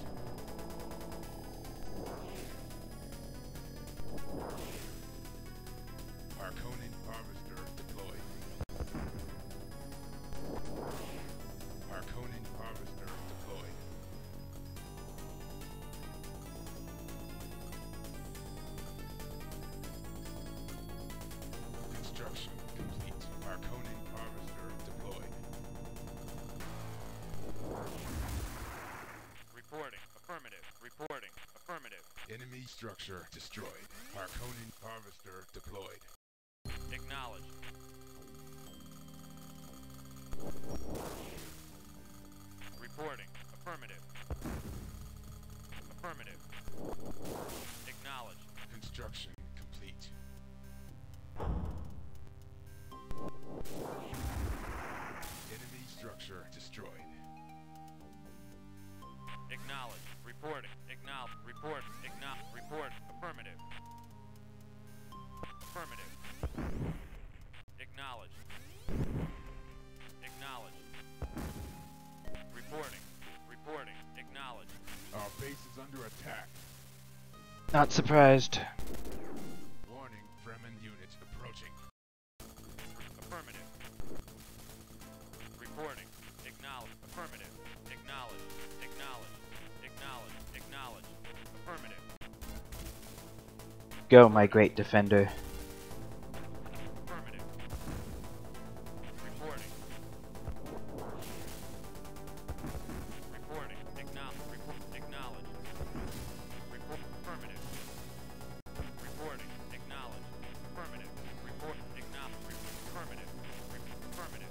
structure destroyed. Harkonnen harvester deployed.
Acknowledged. Reporting. Affirmative. Affirmative. Acknowledged.
Construction complete. Enemy structure destroyed.
Acknowledged. Reporting. Acknowledge. Report. Acknowledge. Report. Affirmative. Affirmative. Acknowledged. Acknowledged. Reporting. Reporting. Acknowledged.
Our base is under attack.
Not surprised.
Warning, Fremen units approaching.
Affirmative. Reporting. Acknowledge. Affirmative. Acknowledge. Acknowledge. Acknowledge. Acknowledge. Affirmative.
Go, my great defender.
Affirmative. Reporting. Reporting. Acknowledge. Report. Acknowledge. Report. Affirmative. Reporting. Acknowledge. Affirmative. Report. Acknowledge. Affirmative. Affirmative.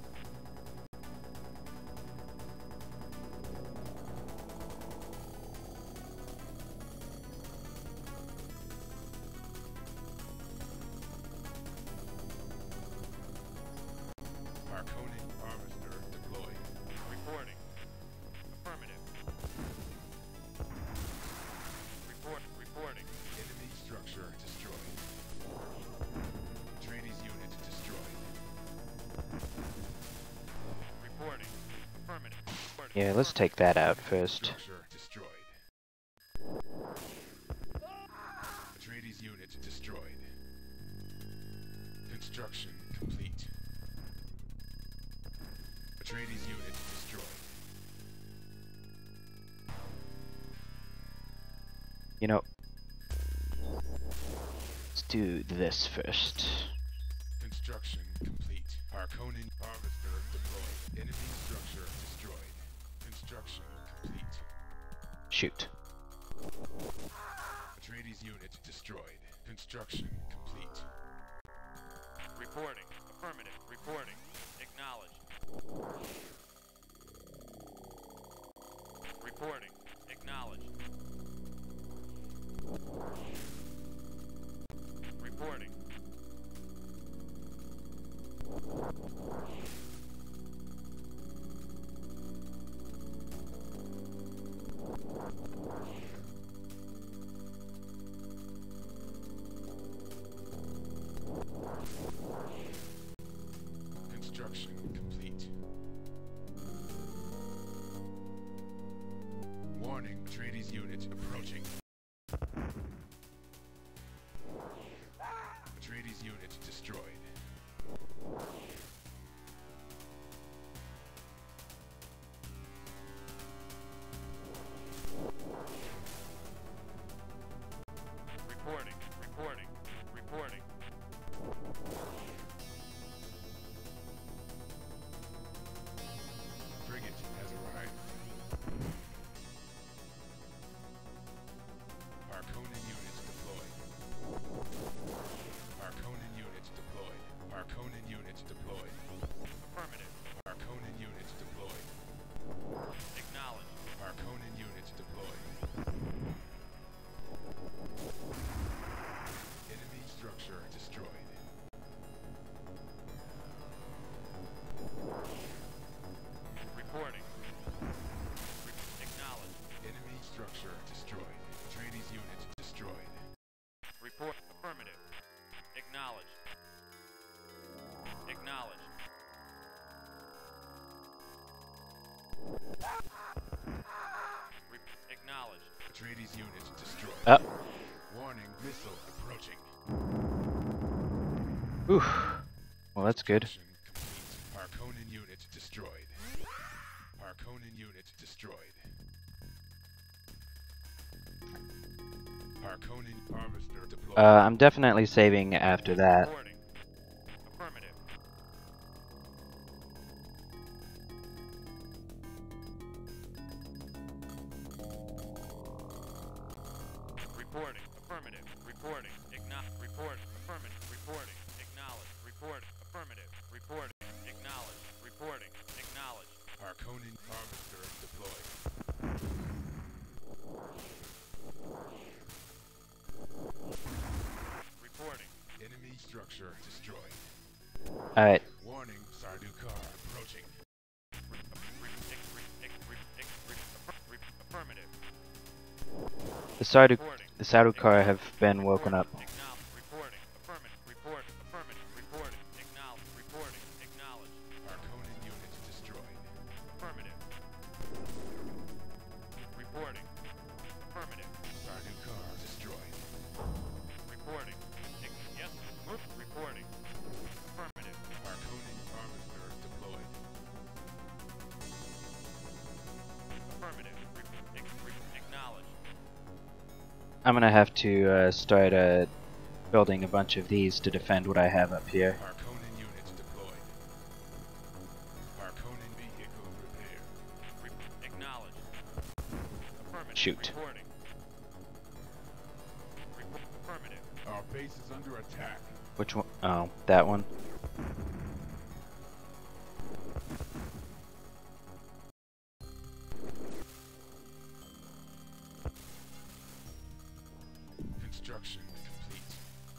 Harkonnen harvester deployed.
Reporting. Affirmative. Reporting.
Enemy structure destroyed. Trainees unit destroyed.
Reporting. Affirmative. Reporting.
Yeah, let's take that out first.
Structure destroyed. Trainees unit destroyed. Construction complete. Atreides unit destroyed.
You know, let's do this first.
Construction complete. Harkonnen harvester deployed. Enemy structure destroyed. Construction complete.
Shoot.
Atreides unit destroyed. Construction complete.
Reporting. Affirmative. Reporting. Acknowledged. Reporting. Acknowledged. Reporting.
Construction complete. Warning, Atreides unit approaching. Atreides unit destroyed.
Reporting. Reporting. Reporting.
Frigate has arrived. Harkonnen units deployed. Harkonnen units deployed. Harkonnen units deployed.
Affirmative.
Harkonnen units deployed.
Acknowledged.
Harkonnen units deployed. Enemy structure destroyed.
Reporting. Acknowledged.
Enemy structure destroyed. Atreides unit destroyed.
Report. Affirmative. Acknowledged. Acknowledged. Acknowledged.
Atreides unit destroyed. Warning, missile approaching.
Oof. Well, that's good.
Mission complete. Harkonnen unit destroyed. Harkonnen unit destroyed. Harkonnen harvester deployed.
I'm definitely saving after that.
Reporting. Affirmative. Reporting. Affirmative. Reporting. Report. Affirmative. Reporting. Acknowledge. Report. Affirmative. Reporting. Acknowledge. Reporting. Acknowledge.
Harkonnen harvester deployed.
Reporting.
Enemy structure destroyed.
Alright,
Warning, Sardaukar approaching.
Affirmative.
the Sardaukar have been woken up.
Reporting. Affirmative. Report. Affirmative. Reporting. Acknowledge. Reporting. Acknowledge.
Harkonnen units destroyed.
Affirmative. Reporting. Affirmative.
Sardaukar destroyed.
Reporting. Yes. Move. Reporting. Affirmative.
Harkonnen harvester deployed.
Affirmative. Acknowledge.
I'm gonna have to start building a bunch of these to defend what I have up here.
Harkonnen units deployed. Harkonnen vehicle repair.
Acknowledge. Affirmative.
Shoot.
Reporting. Affirmative.
Our base is under attack.
Which one? Oh, that one.
Construction complete.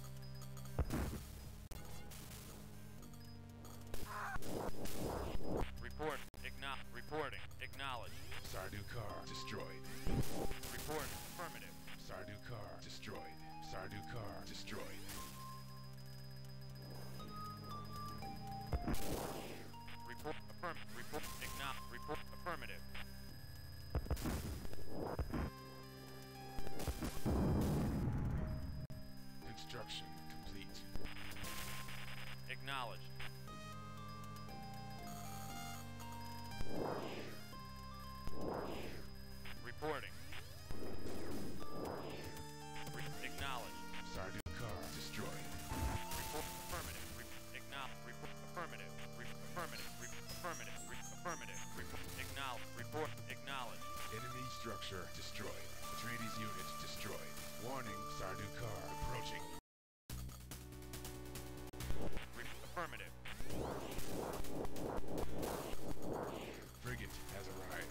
Reporting. Acknowledge.
Sardaukar destroyed.
Report. Affirmative.
Sardaukar destroyed. Sardaukar destroyed.
Report. Affirmative. Report. Acknowledge. Report. Affirmative.
Construction complete.
Acknowledged. Reporting. Acknowledged.
Sardaukar destroyed.
Report. Affirmative. Acknowledge. Report. Affirmative. Affirmative. Affirmative. Affirmative. Acknowledge. Report. Acknowledge.
Enemy structure destroyed. Atreides units destroyed. Warning, Sardaukar approaching.
Affirmative.
Frigate has arrived.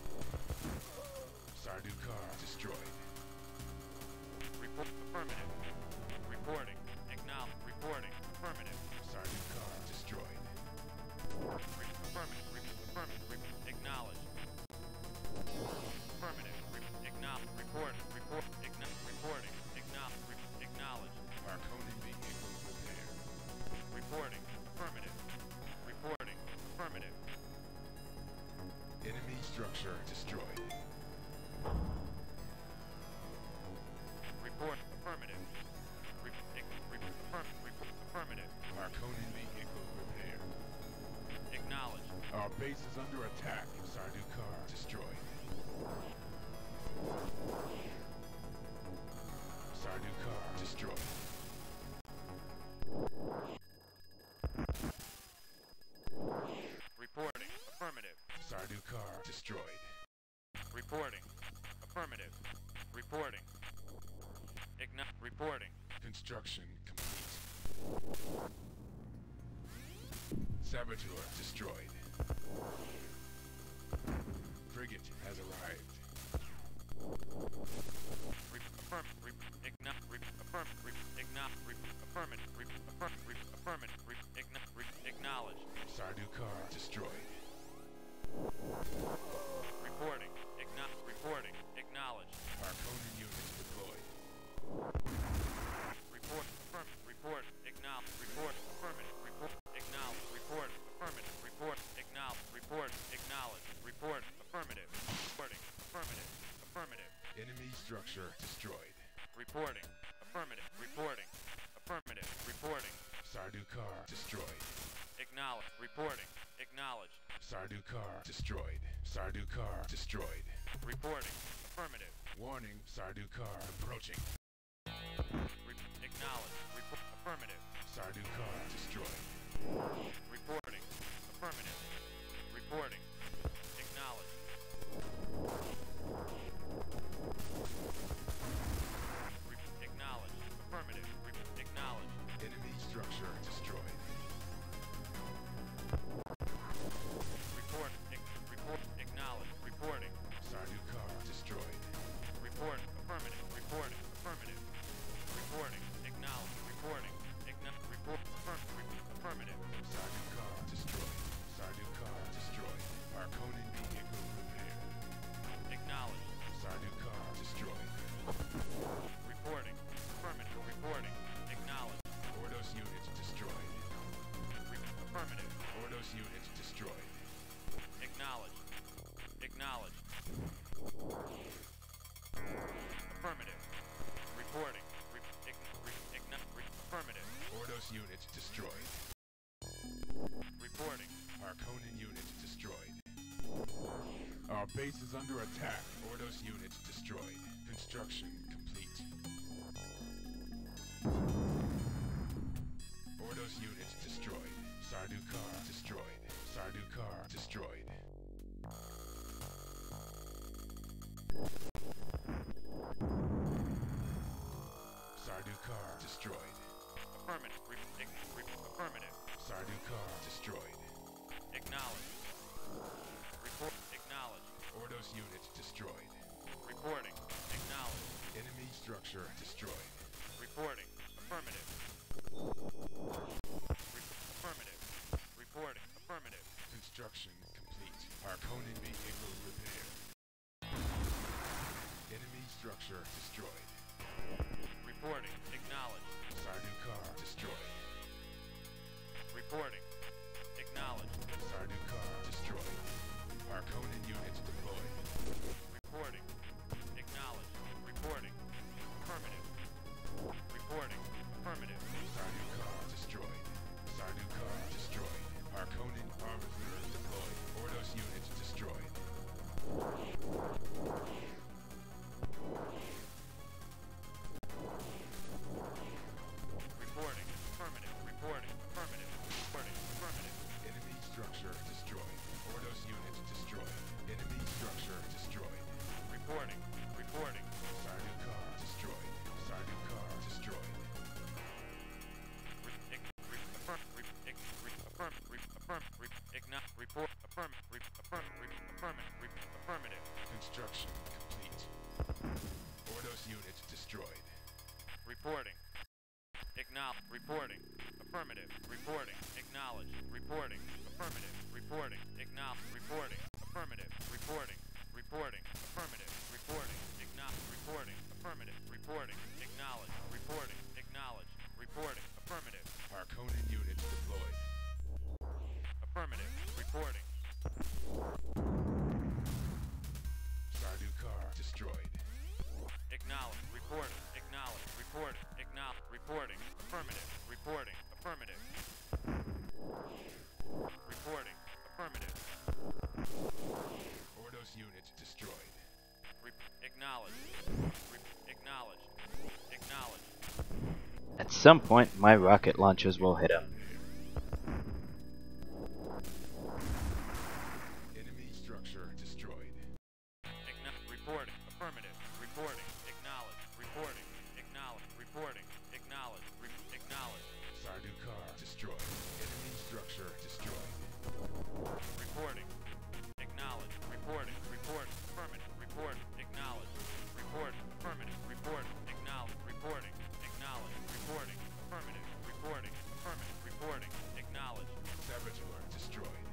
Sardaukar destroyed.
Report. Affirmative. Reporting. Acknowledge. Reporting. Affirmative.
Sardaukar destroyed.
Affirmative. Affirmative. Acknowledge. Affirmative. Acknowledge. Report. Report. Reporting. Acknowledge.
Harkonnen vehicle repair.
Reporting. Affirmative. Reporting. Affirmative.
Enemy structure destroyed.
Report. Affirmative. Affirmative.
Harkonnen vehicle repair.
Acknowledge.
Our base is under attack. Sardaukar destroyed. Sardaukar destroyed.
Reporting. Affirmative.
Sardaukar destroyed.
Reporting. Affirmative. Reporting. Reporting.
Construction complete. Saboteur destroyed. Frigate has arrived.
Acknowledge.
Sardaukar destroyed.
Reporting. Reporting. Acknowledge.
Harkonnen units deployed.
Report. Report. Acknowledge. Report. Affirmative. Report. Acknowledge. Report. Affirmative. Report. Acknowledge. Report. Acknowledge. Report. Affirmative. Reporting. Affirmative. Affirmative.
Enemy structure destroyed.
Reporting. Affirmative. Reporting. Affirmative. Reporting.
Sardaukar destroyed.
Acknowledge. Reporting. Acknowledged.
Sardaukar destroyed. Sardaukar destroyed.
Reporting. Affirmative.
Warning, Sardaukar approaching.
Acknowledge. Affirmative.
Sardaukar destroyed.
Reporting. Affirmative. Reporting. Acknowledge. Affirmative.
Ordos units destroyed.
Acknowledged. Acknowledged. Affirmative. Reporting. Affirmative.
Ordos units destroyed.
Reporting.
Harkonnen units destroyed. Our base is under attack. Ordos units destroyed. Construction complete. Ordos units destroyed. Sardukar destroyed. Sardukar destroyed. Sardukar destroyed.
Affirmative. Affirmative.
Sardukar destroyed.
Acknowledged. Report. Acknowledged.
Ordos units destroyed.
Reporting. Acknowledged.
Enemy structure destroyed.
Reporting. Affirmative. Affirmative. Reporting. Affirmative.
Construction complete. Harkonnen vehicle repair. Enemy structure destroyed.
Reporting. Acknowledged.
Sardukar destroyed.
Reporting. Acknowledged.
Sardukar destroyed. Harkonnen units deployed.
Reporting. Acknowledged. Reporting. Affirmative. Reporting. Affirmative.
Sardukar destroyed. Sardukar destroyed. Harkonnen arbiter deployed. Ordos units destroyed.
Reporting. Affirmative. Reporting. Affirmative. Reporting. Affirmative.
Enemy structure destroyed. Ordos units destroyed. Enemy structure destroyed.
Reporting. Reporting.
Sardukar destroyed. Sardukar destroyed.
Affirmative.
Construction complete. Ordos units destroyed.
Reporting. Reporting. Affirmative. Reporting. Acknowledged. Reporting. Affirmative. Reporting. Reporting. Affirmative. Reporting. Reporting. Affirmative. Reporting. Reporting. Affirmative. Reporting. Acknowledged. Reporting. Acknowledged. Reporting. Affirmative.
Harkonnen units deployed.
Affirmative. Reporting.
Sardukar destroyed.
Acknowledged. Reporting. Acknowledged. Reporting. Acknowledged. Reporting. Affirmative. Reporting. Affirmative. Reporting. Affirmative.
Ordos units destroyed.
Acknowledged. Acknowledged. Acknowledged.
At some point, my rocket launchers will hit him.
Enemy structure destroyed.
Reporting. Affirmative. Reporting. Acknowledged. Reporting. Acknowledged. Reporting. Acknowledged. Acknowledged.
Sardukar destroyed. Enemy structure destroyed.
Reporting. Acknowledged. Reporting. Reporting. Affirmative. Reporting. Acknowledged. Reporting. Affirmative. Reporting. Acknowledged. Reporting. Acknowledged. Reporting. Affirmative. Reporting. Affirmative. Reporting. Acknowledged.
Saboteur destroyed.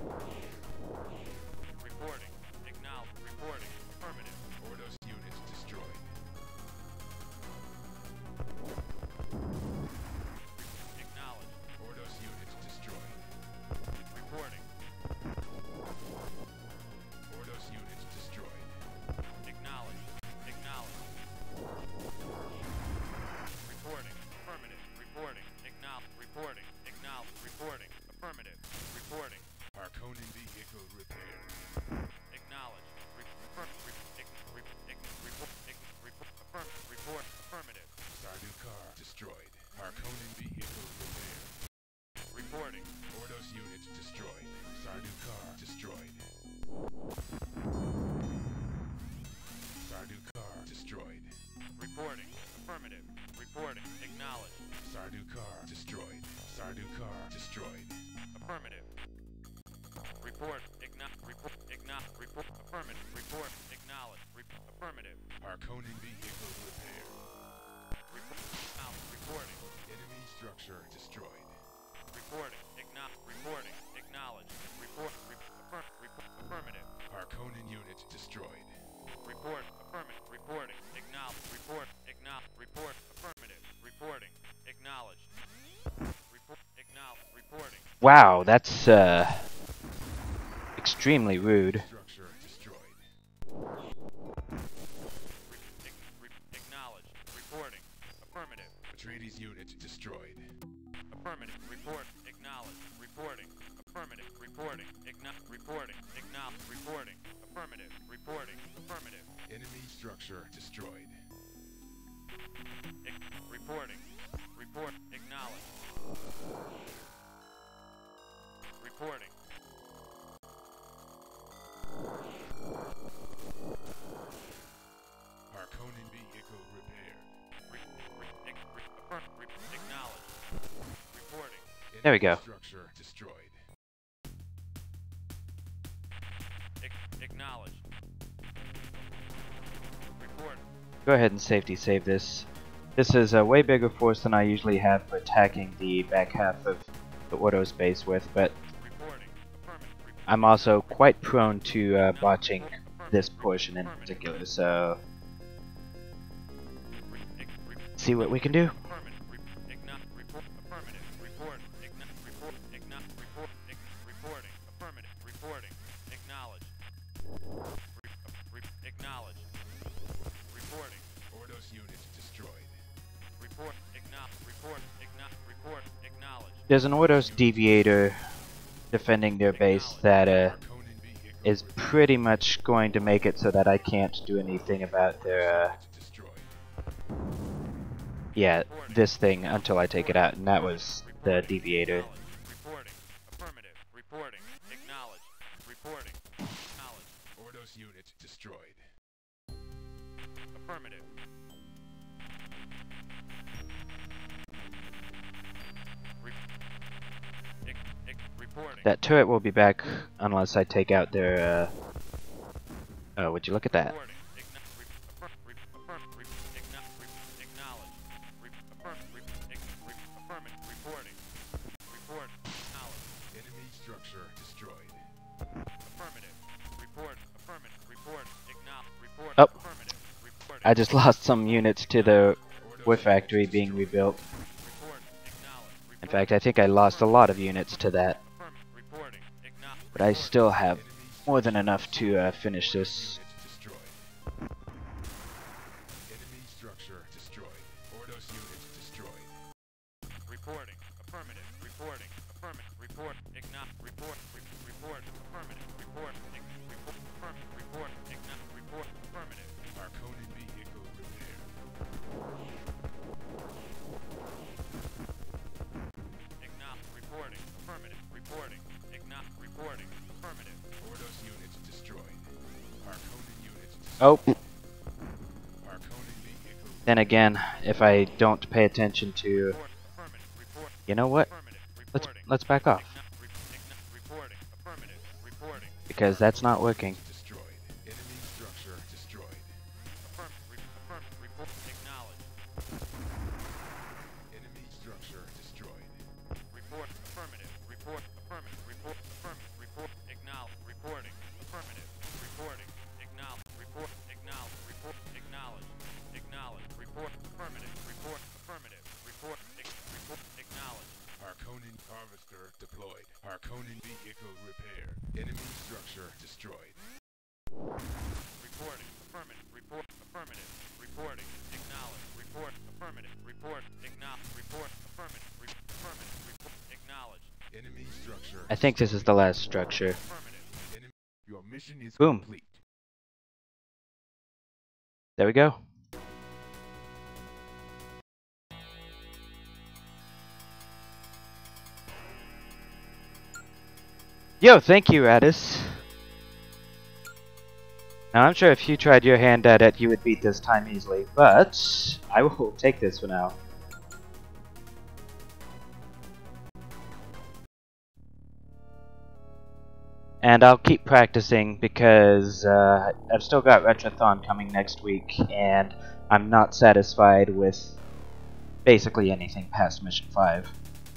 Reporting. Acknowledged. Reporting. Affirmative.
Ordos units destroyed.
Acknowledged.
Ordos units destroyed.
Reporting.
Ordos units destroyed.
Acknowledged. Acknowledged. Reporting. Affirmative. Reporting. Acknowledged. Reporting. Acknowledged. Reporting. Affirmative. Reporting.
Harkonnen vehicle repair.
Acknowledged. Report. Affirmative.
Sardukar destroyed. Harkonnen vehicle repair.
Reporting.
Ordos units destroyed. Sardukar destroyed. Sardukar destroyed.
Reporting. Affirmative. Reporting. Acknowledged.
Sardukar destroyed. Sardukar destroyed.
Affirmative. Report. Report. Affirmative. Report. Acknowledged. Affirmative.
Harkonnen vehicle repair.
Reporting.
Enemy structure destroyed.
Reporting. Reporting. Acknowledged. Affirmative.
Harkonnen units destroyed.
Report. Affirmative. Reporting. Acknowledged. Report. Affirmative. Reporting. Acknowledged. Report. Acknowledged. Reporting.
Wow, that's extremely rude.
Structure destroyed.
Acknowledged. Reporting. Affirmative.
Atreides unit destroyed.
Affirmative. Report. Acknowledged. Reporting. Affirmative. Reporting. Reporting. Acknowledged. Reporting. Affirmative. Reporting. Affirmative.
Enemy structure destroyed.
Reporting. Report. Acknowledged. Reporting.
Harkonnen vehicle repaired.
Acknowledged. Reporting.
There we go.
Structure destroyed.
Acknowledged. Report.
Go ahead and safety save this. This is a way bigger force than I usually have for attacking the back half of the Ordo's base with, but
Reporting. Affirmative.
I'm also quite prone to botching this portion in particular, so see what we can do.
Affirmative. Report. Affirmative. Report. Report. Reporting. Affirmative. Reporting. Acknowledged. Acknowledged. Reporting.
Ordos unit destroyed.
Report. Report. Acknowledged.
There's an Ordos deviator defending their base that
Harkonnen vehicle
is pretty much going to make it so that I can't do anything about their
destroyed.
yeah, this thing until I take it out, and that was the deviator.
Reporting. Affirmative. Reporting. Acknowledged. Reporting. Acknowledged.
Ordos unit destroyed.
Affirmative. Reporting.
That turret will be back unless I take out their oh, would you look at that?
Reporting. Acknowledged. Affirmative. Reporting. Report. Acknowledged.
Enemy structure destroyed.
Affirmative. Report. Affirmative. Report. Acknowledged. Report.
Oh.
Affirmative. Reporting.
I just lost some units to the wood factory being rebuilt.
Report. Acknowledged.
In fact, I think I lost a lot of units to that,
Reporting. Acknowledged.
but I still have more than enough to finish this.
Unit destroyed. Enemy structure destroyed. Ordos unit destroyed.
Reporting. Affirmative. Reporting. Affirmative. Report. Acknowledged. Report. Report. Affirmative. Report. Report. Affirmative. Report. Acknowledged. Report. Affirmative.
Harkonnen vehicle repaired.
Acknowledged. Reporting. Affirmative. Reporting. Acknowledged. Reporting. Affirmative.
Ordos unit destroyed. Harkonnen unit destroyed.
Oh,
Harkonnen vehicle
then again, if I don't pay attention to,
Report. Affirmative. Report.
you know what?
Affirmative.
Let's
Reporting.
let's back off
Reporting. Affirmative. Reporting.
because that's not working.
destroyed. Enemy structure destroyed.
Affirmative. Report. Acknowledged.
Enemy structure destroyed.
Report. Affirmative. Report. Affirmative. Report. Affirmative. Report. Acknowledged. Reporting. Affirmative. Reporting. Acknowledged. Report. Acknowledged. Report. Acknowledged. Acknowledged. Report. Affirmative. Report. Affirmative. Report. Report. Acknowledged.
Harkonnen harvester deployed. Harkonnen vehicle repaired. Enemy structure destroyed.
Reporting. Affirmative. Report. Affirmative. Reporting. Acknowledged. Report. Affirmative. Report. Acknowledged. Report. Affirmative. Affirmative. Report. Acknowledged.
Enemy structure.
I think this is the last structure.
Affirmative.
Enemy. Your mission is
Boom.
complete.
There we go. Yo, thank you, Radis. Now, I'm sure if you tried your hand at it, you would beat this time easily, but I will take this for now. And I'll keep practicing because I've still got Retrothon coming next week, and I'm not satisfied with basically anything past Mission 5.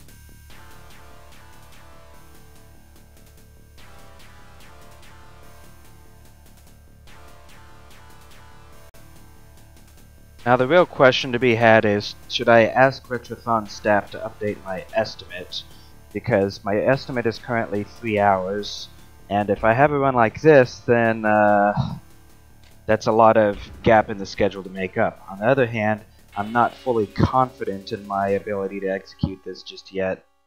Now the real question to be had is, should I ask Retrothon staff to update my estimate, because my estimate is currently 3 hours, and if I have a run like this, then that's a lot of gap in the schedule to make up. On the other hand, I'm not fully confident in my ability to execute this just yet,